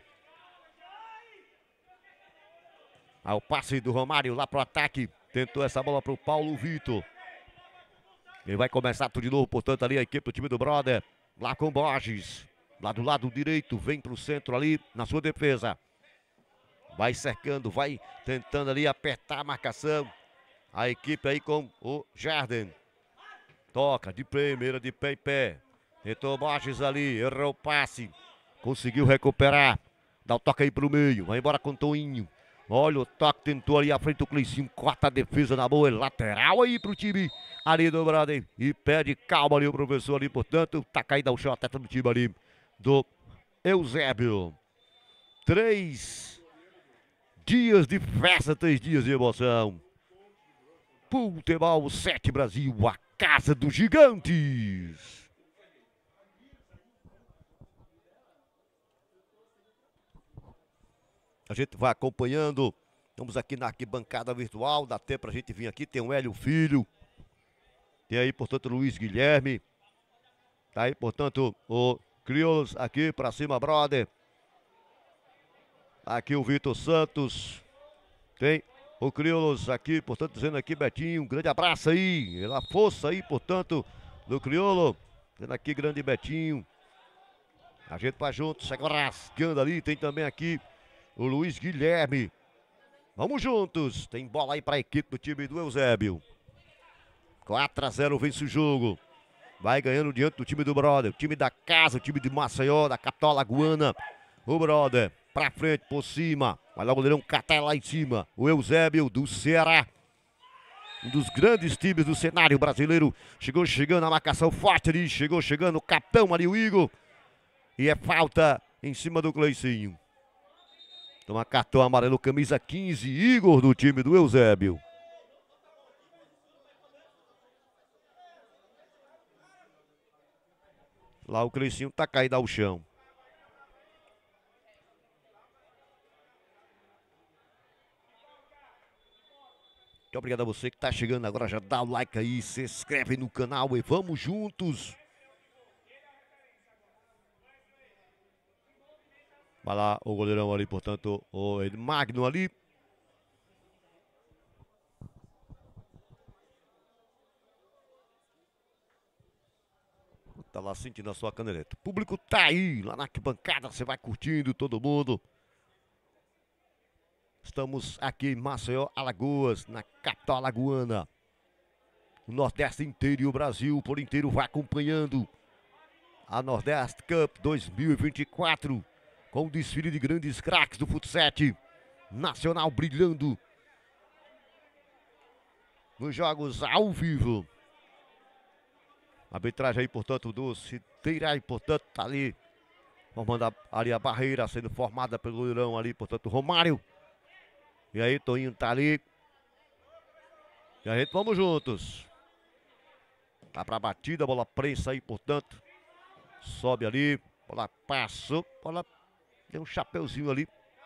Ao passe do Romário lá pro ataque. Tentou essa bola para o Paulo Vitor. Ele vai começar tudo de novo, portanto, ali a equipe do time do brother. Lá com Borges. Lá do lado direito, vem para o centro ali na sua defesa. Vai cercando, vai tentando ali apertar a marcação. A equipe aí com o Jardim. Toca de primeira, de pé em pé. Tentou Borges ali, errou o passe. Conseguiu recuperar. Dá o toque aí para o meio. Vai embora com o Toinho. Olha o toque, tentou ali à frente o Cleicinho, corta a defesa na boa, lateral aí pro time ali do brother. E pede calma ali o professor ali, portanto, tá caído ao chão a teta do time ali do Eusébio. Três dias de festa, três dias de emoção. Futebol sete Brasil, a casa dos gigantes. A gente vai acompanhando. Estamos aqui na arquibancada virtual. Dá tempo pra gente vir aqui. Tem o Hélio Filho. Tem aí, portanto, o Luiz Guilherme. Tá aí, portanto, o Crioulos aqui pra cima, brother. Aqui o Vitor Santos. Tem o Crioulos aqui, portanto, dizendo aqui, Betinho. Um grande abraço aí. A força aí, portanto, do Crioulo. Dizendo aqui, grande Betinho. A gente vai junto, chega rasgando ali. Tem também aqui o Luiz Guilherme. Vamos juntos. Tem bola aí para a equipe do time do Eusébio. quatro a zero vence o jogo. Vai ganhando diante do time do brother. O time da casa, o time de Maceió, da capital alagoana. O brother, pra frente, por cima. Vai lá o goleirão catar lá em cima. O Eusébio do Ceará. Um dos grandes times do cenário brasileiro. Chegou chegando a marcação forte ali. Chegou chegando o capitão ali, o Igor. E é falta em cima do Cleicinho. Toma cartão amarelo, camisa quinze, Igor do time do Eusébio. Lá o Cleicinho tá caído ao chão. Muito obrigado a você que tá chegando agora. Já dá o like aí, se inscreve no canal e vamos juntos. Vai lá o goleirão ali, portanto, o Magno ali. Tá lá sentindo a sua caneleta. O público tá aí, lá na arquibancada, você vai curtindo todo mundo. Estamos aqui em Maceió, Alagoas, na capital alagoana. O Nordeste inteiro e o Brasil por inteiro vai acompanhando a Nordeste Cup dois mil e vinte e quatro. Com o desfile de grandes craques do futsal nacional brilhando nos jogos ao vivo. A arbitragem aí, portanto, do Cideirai, portanto, tá ali formando a, ali a barreira, sendo formada pelo goleirão ali, portanto, Romário. E aí, Toninho tá ali. E a gente vamos juntos. Tá pra batida, bola prensa aí, portanto. Sobe ali, bola passou, bola deu um chapeuzinho ali.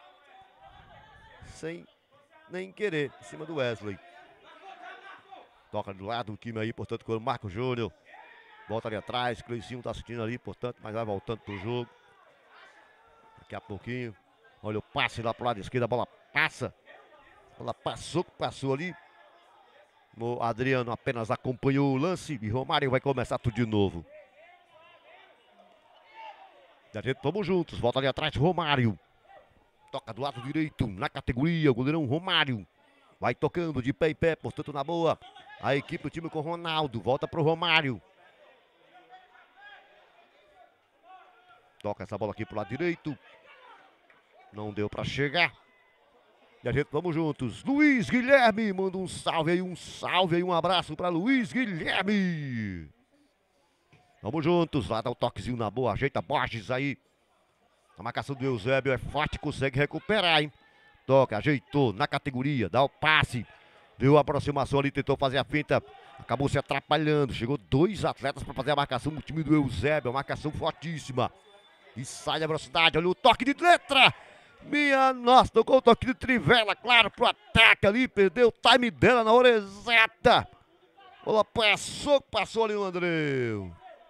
Sem nem querer, em cima do Wesley. Toca do lado do time aí, portanto, com o Marco Júnior. Volta ali atrás, Cleicinho tá assistindo ali, portanto, mas vai voltando pro jogo. Daqui a pouquinho. Olha o passe lá pro lado esquerdo, a bola passa. A bola passou, passou ali. O Adriano apenas acompanhou o lance e Romário vai começar tudo de novo. E a gente vamos juntos, volta ali atrás, Romário. Toca do lado direito, na categoria, o goleirão Romário. Vai tocando de pé em pé, portanto na boa. A equipe do time com Ronaldo, volta pro Romário. Toca essa bola aqui pro lado direito. Não deu pra chegar. E a gente vamos juntos. Luiz Guilherme, manda um salve aí, um salve aí, um abraço pra Luiz Guilherme. Vamos juntos, lá dá o toquezinho na boa, ajeita Borges aí. A marcação do Eusébio é forte, consegue recuperar, hein. Toca, ajeitou, na categoria, dá o passe. Deu a aproximação ali, tentou fazer a finta. Acabou se atrapalhando, chegou dois atletas para fazer a marcação do time do Eusébio. A marcação fortíssima. E sai da velocidade, olha o toque de letra. Minha nossa, tocou o toque de trivela, claro, pro ataque ali. Perdeu o time dela na hora exata. Bola passou, passou ali o Andreu.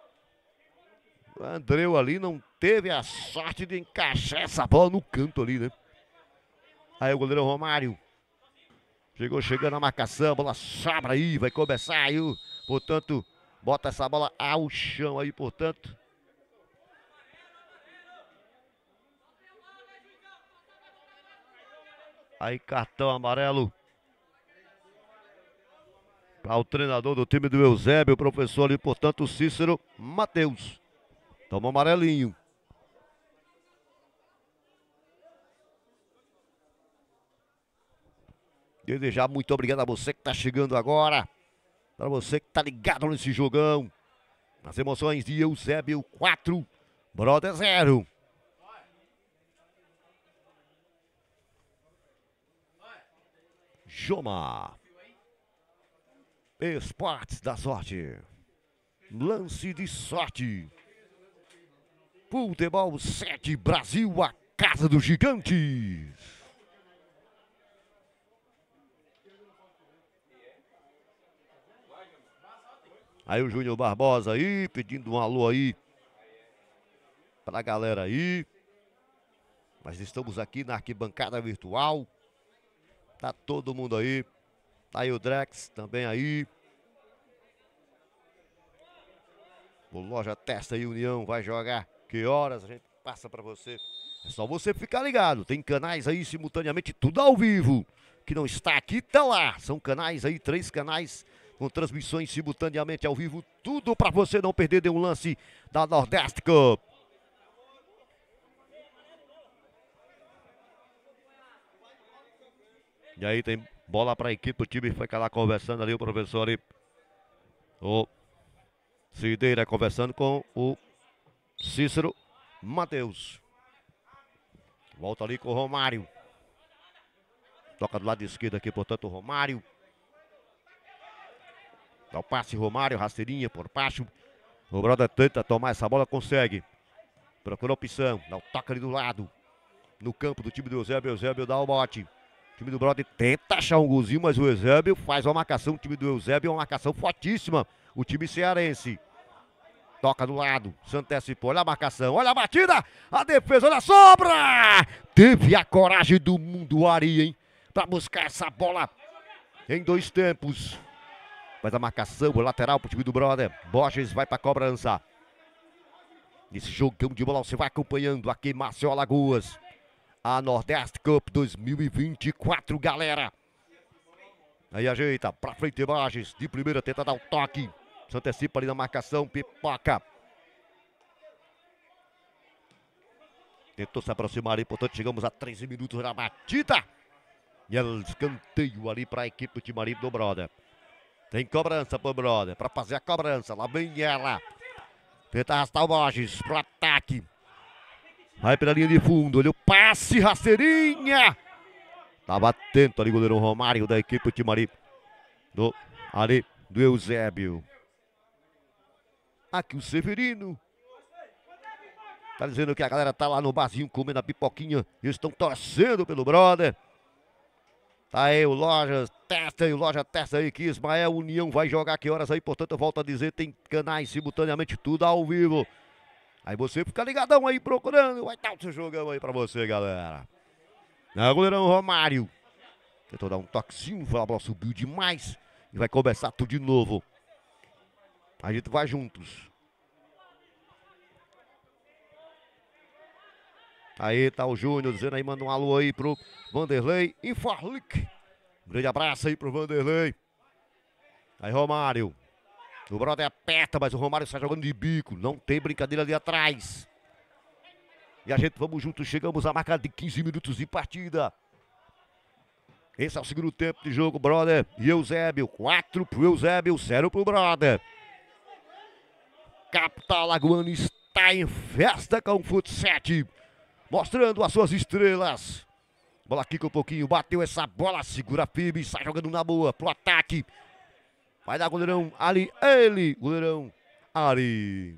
O Andreu ali não teve a sorte de encaixar essa bola no canto ali, né? Aí o goleiro Romário. Chegou chegando a marcação, bola sobra aí, vai começar aí, portanto, bota essa bola ao chão aí, portanto. Aí cartão amarelo para o treinador do time do Eusébio, o professor ali, portanto, Cícero Matheus. Toma amarelinho. Desejar muito obrigado a você que está chegando agora. Para você que está ligado nesse jogão. As emoções de Eusébio quatro, Brother zero. Joma. Esportes da sorte. Lance de sorte. Futebol sete Brasil, a casa dos gigantes. Aí o Júnior Barbosa aí, pedindo um alô aí pra galera aí. Mas estamos aqui na arquibancada virtual. Tá todo mundo aí. Tá aí o Drex também aí. O Loja Testa e União vai jogar. Que horas a gente passa pra você. É só você ficar ligado. Tem canais aí simultaneamente, tudo ao vivo. Que não está aqui, tá lá. São canais aí, três canais com transmissões simultaneamente ao vivo, tudo para você não perder nenhum lance da Nordeste Cup. E aí tem bola para a equipe, o time fica lá conversando ali, o professor ali, o Cideira conversando com o Cícero Matheus. Volta ali com o Romário. Toca do lado esquerdo aqui, portanto, o Romário. Dá o passe, Romário, rasteirinha por baixo. O brother tenta tomar essa bola, consegue. Procura opção, dá o toque ali do lado. No campo do time do Eusébio, Eusébio dá o bote. O time do brother tenta achar um golzinho, mas o Eusébio faz uma marcação. O time do Eusébio é uma marcação fortíssima. O time cearense. Toca do lado, se antecipou, olha a marcação, olha a batida, a defesa, olha a sobra! Teve a coragem do mundo Ari, hein? Pra buscar essa bola em dois tempos. Faz a marcação, o lateral pro time do brother. Borges vai pra cobrança. Nesse jogão de bola você vai acompanhando aqui em Maceió, Alagoas. A Nordeste Cup dois mil e vinte e quatro, galera. Aí ajeita, pra frente Borges, de primeira tenta dar o toque. Se antecipa ali na marcação, pipoca. Tentou se aproximar ali, portanto chegamos a treze minutos na batida. E é escanteio ali para a equipe do time ali do brother. Tem cobrança pro brother, para fazer a cobrança, lá vem ela. Tenta arrastar o Borges pro ataque. Vai pela linha de fundo, olha o passe, rasteirinha. Tava atento ali o goleiro Romário da equipe do time ali do, ali, do Eusébio. Aqui o Severino. Tá dizendo que a galera tá lá no barzinho comendo a pipoquinha. Eles estão torcendo pelo brother. Tá aí o Loja testa aí, o Loja testa aí que Ismael União vai jogar que horas aí. Portanto, eu volto a dizer, tem canais simultaneamente, tudo ao vivo. Aí você fica ligadão aí procurando. Vai dar o seu jogão aí pra você, galera. É o goleirão Romário. Tentou dar um toquezinho, a bola subiu demais. E vai começar tudo de novo. A gente vai juntos. Aí tá o Júnior dizendo aí, manda um alô aí pro Vanderlei Infarlic. Um grande abraço aí pro Vanderlei. Aí Romário. O brother aperta, mas o Romário está jogando de bico. Não tem brincadeira ali atrás. E a gente vamos juntos, chegamos a marcar de quinze minutos de partida. Esse é o segundo tempo de jogo, brother. E Eusébio, quatro pro Eusébio, zero pro brother. Capital Alagoano está em festa com o Fut sete. Mostrando as suas estrelas. Bola aqui com um pouquinho, bateu essa bola, segura firme, sai jogando na boa pro ataque. Vai dar goleirão ali, ele, goleirão ali.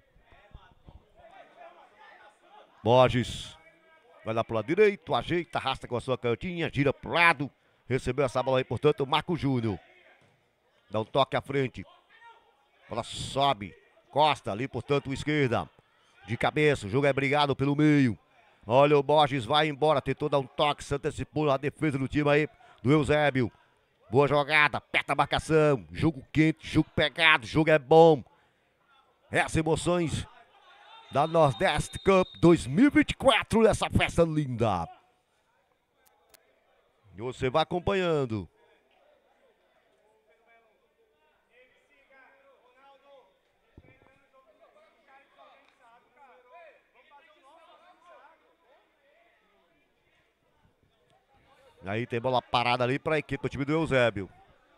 Borges. Vai lá pro lado direito, ajeita, arrasta com a sua cantinha, gira pro lado. Recebeu essa bola aí, portanto, o Marco Júnior. Dá um toque à frente. Bola sobe, costa ali, portanto, esquerda. De cabeça, o jogo é brigado pelo meio. Olha o Borges, vai embora, tentou dar um toque, se antecipou na defesa do time aí, do Eusébio. Boa jogada, aperta a marcação, jogo quente, jogo pegado, jogo é bom. Essas emoções da Nordeste Cup dois mil e vinte e quatro, essa festa linda. E você vai acompanhando. Aí tem bola parada ali para a equipe do time do Eusébio.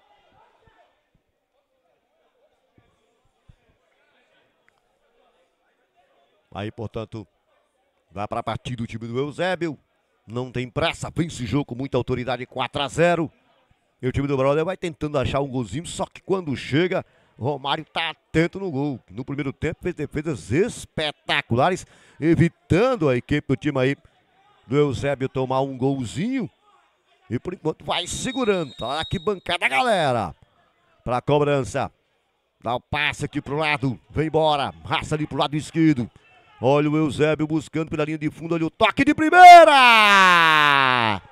Aí, portanto, vai para a partida do time do Eusébio. Não tem pressa, vence o jogo com muita autoridade, quatro a zero. E o time do brother vai tentando achar um golzinho, só que quando chega, Romário tá atento no gol. No primeiro tempo fez defesas espetaculares, evitando a equipe do time aí do Eusébio tomar um golzinho. E por enquanto vai segurando, tá aqui bancada, galera. Pra cobrança. Dá o passe aqui pro lado, vem embora, raça ali pro lado esquerdo. Olha o Eusébio buscando pela linha de fundo, olha o toque de primeira!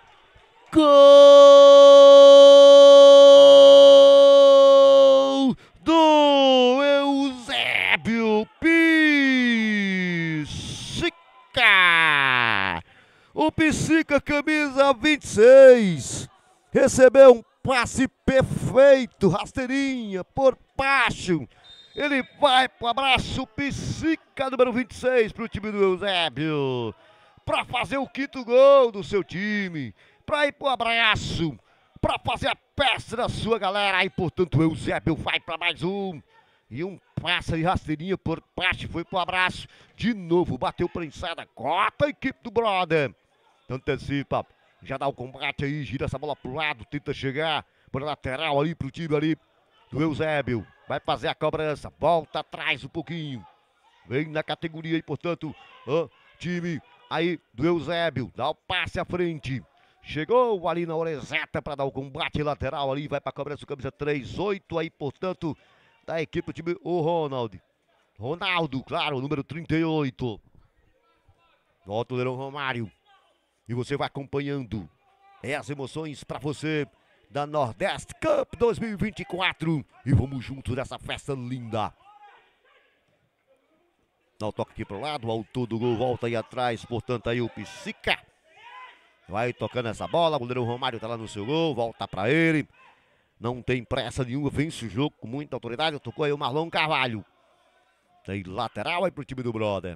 Gol do Eusébio Psica! O Psica, camisa vinte e seis, recebeu um passe perfeito, rasteirinha, por baixo. Ele vai pro abraço, Psica, número vinte e seis, pro time do Eusébio. Pra fazer o quinto gol do seu time. Pra ir pro abraço. Pra fazer a peça da sua galera. Aí, portanto, o Eusébio vai pra mais um. E um passe de rasteirinha por baixo, foi pro abraço. De novo, bateu prensada, corta a equipe do brother. Antecipa, já dá o combate aí, gira essa bola pro lado, tenta chegar por lateral ali pro time ali do Eusébio. Vai fazer a cobrança, volta atrás um pouquinho. Vem na categoria aí, portanto, o time aí do Eusébio. Dá o passe à frente. Chegou ali na hora exata para dar o combate lateral ali, vai pra cobrança, camisa três, oito aí, portanto, da equipe do time, o Ronaldo. Ronaldo, claro, número trinta e oito. Volta o goleiro Romário. E você vai acompanhando é as emoções para você da Nordeste Cup dois mil e vinte e quatro. E vamos juntos nessa festa linda. Dá o toque aqui pro lado, o autor do gol volta aí atrás, portanto aí o Psica. Vai tocando essa bola, o goleiro Romário tá lá no seu gol, volta para ele. Não tem pressa nenhuma, vence o jogo com muita autoridade. Tocou aí o Marlon Carvalho. Tem lateral aí pro time do brother.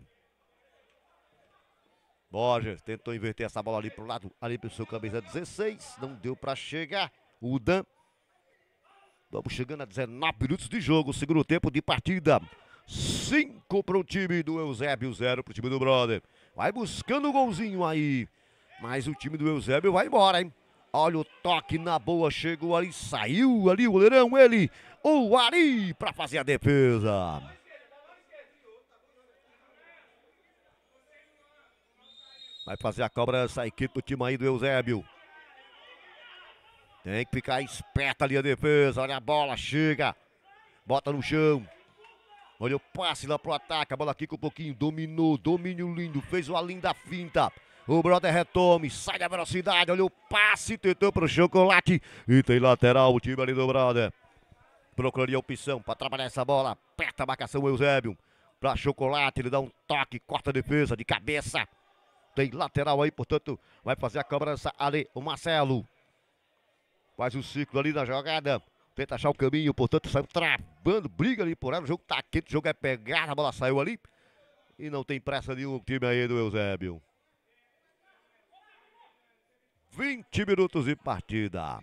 Borges tentou inverter essa bola ali pro lado, ali pro seu camisa dezesseis. Não deu pra chegar. O Dan. Vamos chegando a dezenove minutos de jogo. Segundo tempo de partida. cinco pro time do Eusébio, zero pro time do brother. Vai buscando o golzinho aí. Mas o time do Eusébio vai embora, hein? Olha o toque na boa, chegou ali, saiu ali o goleirão, ele, o Ari, pra fazer a defesa. Vai fazer a cobrança a equipe do time aí do Eusébio. Tem que ficar esperta ali a defesa, olha a bola, chega, bota no chão. Olha o passe lá pro ataque, a bola aqui com um pouquinho, dominou, domínio lindo, fez uma linda finta. O brother retome, sai da velocidade, olha o passe, tentou pro Chocolate. E tem lateral o time ali do brother. Procuraria a opção para trabalhar essa bola. Aperta a marcação Eusébio. Pra Chocolate, ele dá um toque, corta a defesa de cabeça. Tem lateral aí, portanto, vai fazer a cobrança ali o Marcelo. Faz o ciclo ali na jogada. Tenta achar o caminho, portanto, saiu travando, briga ali por ela. O jogo tá quente, o jogo é pegado, a bola saiu ali. E não tem pressa nenhuma o time aí do Eusébio. vinte minutos de partida.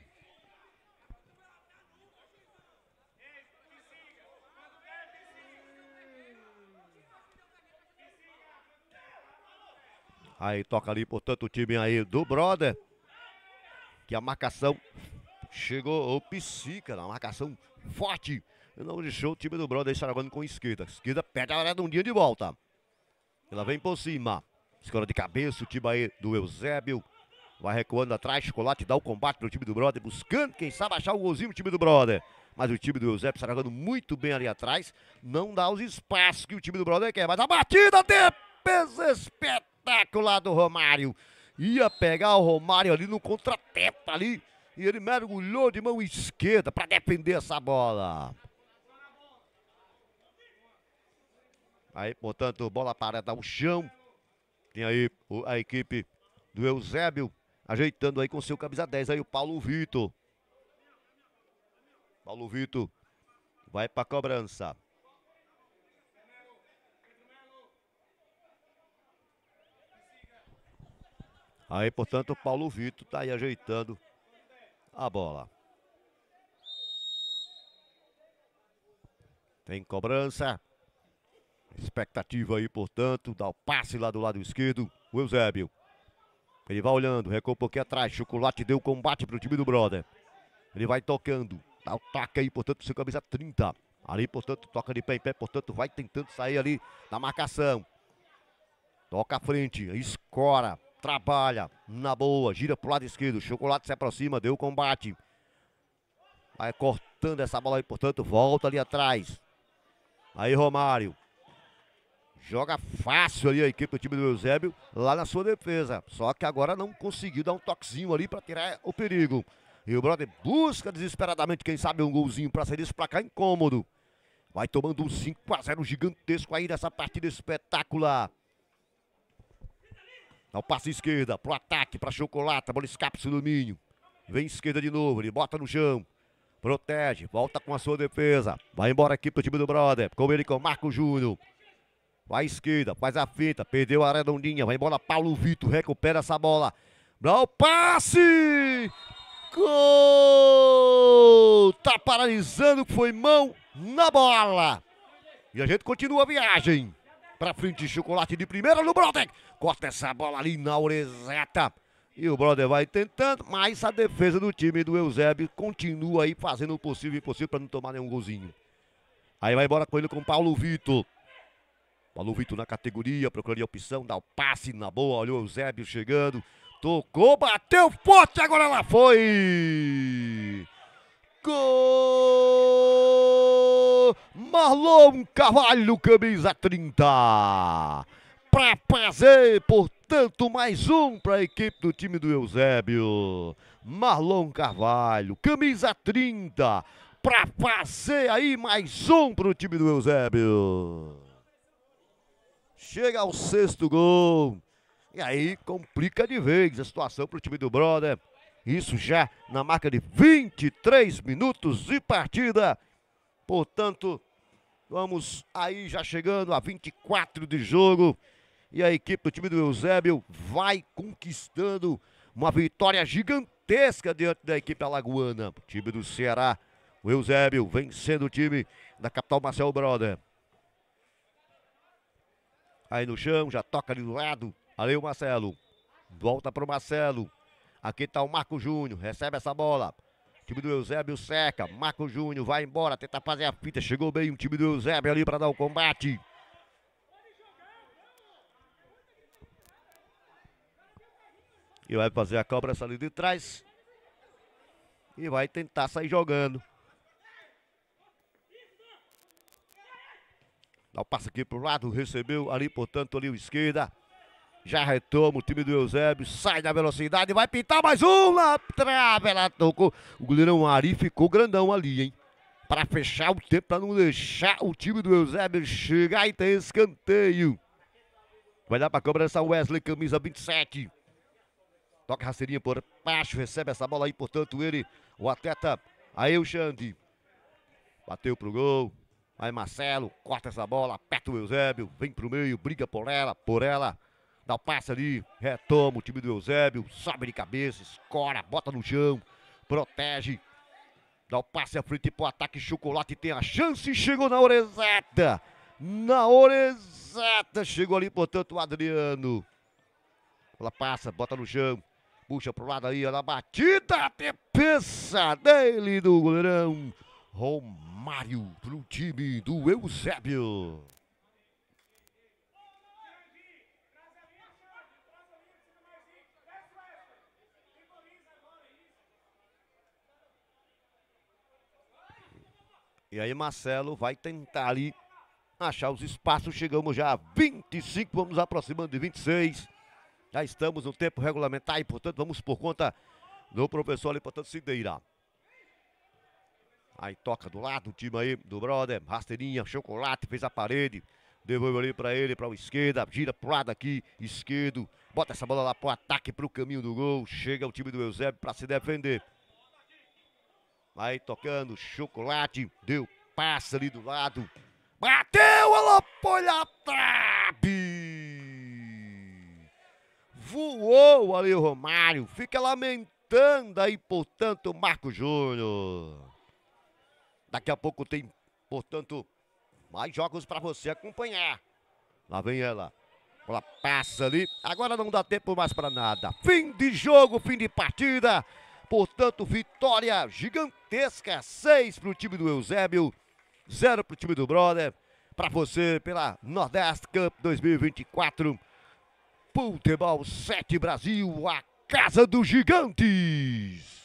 Aí toca ali, portanto, o time aí do brother. Que a marcação chegou o Psica, na marcação forte. E não deixou o time do brother estar jogando com esquerda. Esquerda perde a redondinha de volta. Ela vem por cima. Escola de cabeça, o time aí do Eusébio. Vai recuando atrás, Chocolate dá o combate pro time do brother, buscando, quem sabe, achar o golzinho do time do brother. Mas o time do Eusébio está jogando muito bem ali atrás, não dá os espaços que o time do brother quer. Mas a batida, defesa espetacular do Romário. Ia pegar o Romário ali no contratempo ali, e ele mergulhou de mão esquerda para defender essa bola. Aí, portanto, bola parada ao chão. Tem aí a equipe do Eusébio. Ajeitando aí com seu camisa dez aí o Paulo Vitor. Paulo Vitor vai para cobrança. Aí, portanto, o Paulo Vitor tá aí ajeitando a bola. Tem cobrança. Expectativa aí, portanto, dá o passe lá do lado esquerdo. O Eusébio. Ele vai olhando, recua um pouquinho atrás. Chocolate deu combate pro time do brother. Ele vai tocando. Dá o toque aí, portanto, seu camisa trinta. Ali, portanto, toca de pé em pé, portanto, vai tentando sair ali da marcação. Toca à frente, escora, trabalha, na boa, gira pro lado esquerdo. Chocolate se aproxima, deu combate. Vai cortando essa bola aí, portanto, volta ali atrás. Aí, Romário. Joga fácil ali a equipe do time do Eusébio, lá na sua defesa. Só que agora não conseguiu dar um toquezinho ali para tirar o perigo. E o brother busca desesperadamente, quem sabe, um golzinho para sair desse placar incômodo. Vai tomando um cinco a zero gigantesco aí nessa partida espetacular. Dá o passe esquerda pro ataque, para Chocolate, a bola escapa do domínio. Vem esquerda de novo, ele bota no chão. Protege, volta com a sua defesa. Vai embora aqui pro time do brother. Com ele com o Marco Júnior. Vai à esquerda, faz a finta. Perdeu a redondinha. Vai embora Paulo Vitor. Recupera essa bola. Dá o passe! Gol! Tá paralisando, foi mão na bola. E a gente continua a viagem. Pra frente, Chocolate de primeira no brother. Corta essa bola ali na orezeta. E o brother vai tentando, mas a defesa do time do Eusébio continua aí fazendo o possível e impossível para não tomar nenhum golzinho. Aí vai embora com ele com o Paulo Vitor. Paulo Vitor na categoria, procuraria a opção, dá o passe na boa, olhou o Eusébio chegando. Tocou, bateu forte, agora ela foi! Gol! Marlon Carvalho, camisa trinta. Para fazer, portanto, mais um para a equipe do time do Eusébio. Marlon Carvalho, camisa trinta, para fazer aí mais um para o time do Eusébio. Chega ao sexto gol. E aí complica de vez a situação para o time do brother. Isso já na marca de vinte e três minutos de partida. Portanto, vamos aí já chegando a vinte e quatro de jogo. E a equipe do time do Eusébio vai conquistando uma vitória gigantesca diante da equipe alagoana. O time do Ceará, o Eusébio, vencendo o time da capital Marcel Brother. Aí no chão, já toca ali do lado. Ali o Marcelo. Volta para o Marcelo. Aqui está o Marco Júnior. Recebe essa bola. O time do Eusébio seca. Marco Júnior vai embora. Tenta fazer a fita. Chegou bem o time do Eusébio ali para dar o combate. E vai fazer a cobrança ali de trás. E vai tentar sair jogando. Dá o passe aqui pro lado. Recebeu ali, portanto, ali o esquerda. Já retoma o time do Eusébio. Sai da velocidade. Vai pintar mais um na trave. Ela tocou. O goleirão Ari ficou grandão ali, hein? Para fechar o tempo, para não deixar o time do Eusébio chegar e ter escanteio. Vai dar para cobrança Wesley, camisa vinte e sete. Toca rasteirinha por baixo, recebe essa bola aí, portanto, ele, o atleta, aí o Xande. Bateu pro gol, aí Marcelo, corta essa bola, aperta o Eusébio, vem pro meio, briga por ela, por ela. Dá o passe ali, retoma o time do Eusébio, sobe de cabeça, escora, bota no chão, protege. Dá o passe à frente pro ataque, Chocolate tem a chance, chegou na orezeta. Na orezeta, chegou ali, portanto, o Adriano. Ela passa, bota no chão. Puxa pro lado aí, ela batida, até pensa dele do goleirão Romário pro time do Eusébio. E aí Marcelo vai tentar ali achar os espaços, chegamos já a vinte e cinco, vamos aproximando de vinte e seis. Já estamos no tempo regulamentar e, portanto, vamos por conta do professor ali, portanto, Cideira. Aí toca do lado o time aí do brother, rasteirinha, Chocolate, fez a parede. Devolve ali pra ele, pra a esquerda, gira pro lado aqui, esquerdo. Bota essa bola lá pro ataque, pro caminho do gol. Chega o time do Eusébio pra se defender. Aí tocando, Chocolate, deu passe ali do lado. Bateu, ela foi a trave. Voou ali o Romário, fica lamentando aí, portanto, o Marco Júnior. Daqui a pouco tem, portanto, mais jogos para você acompanhar. Lá vem ela, ela passa ali, agora não dá tempo mais para nada. Fim de jogo, fim de partida, portanto, vitória gigantesca, seis para o time do Eusébio, zero para o time do brother. Para você pela Nordeste Cup dois mil e vinte e quatro. Futebol sete Brasil, a casa dos gigantes.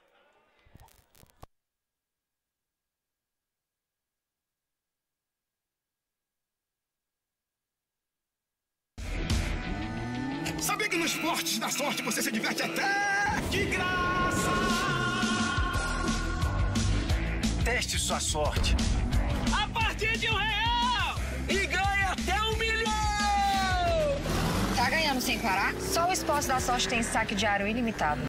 Sabia que nos esportes da sorte você se diverte até de graça? Teste sua sorte. A partir de um real! E ganha até um milhão! Tá ganhando sem parar? Só o Esporte da Sorte tem saque diário ilimitado.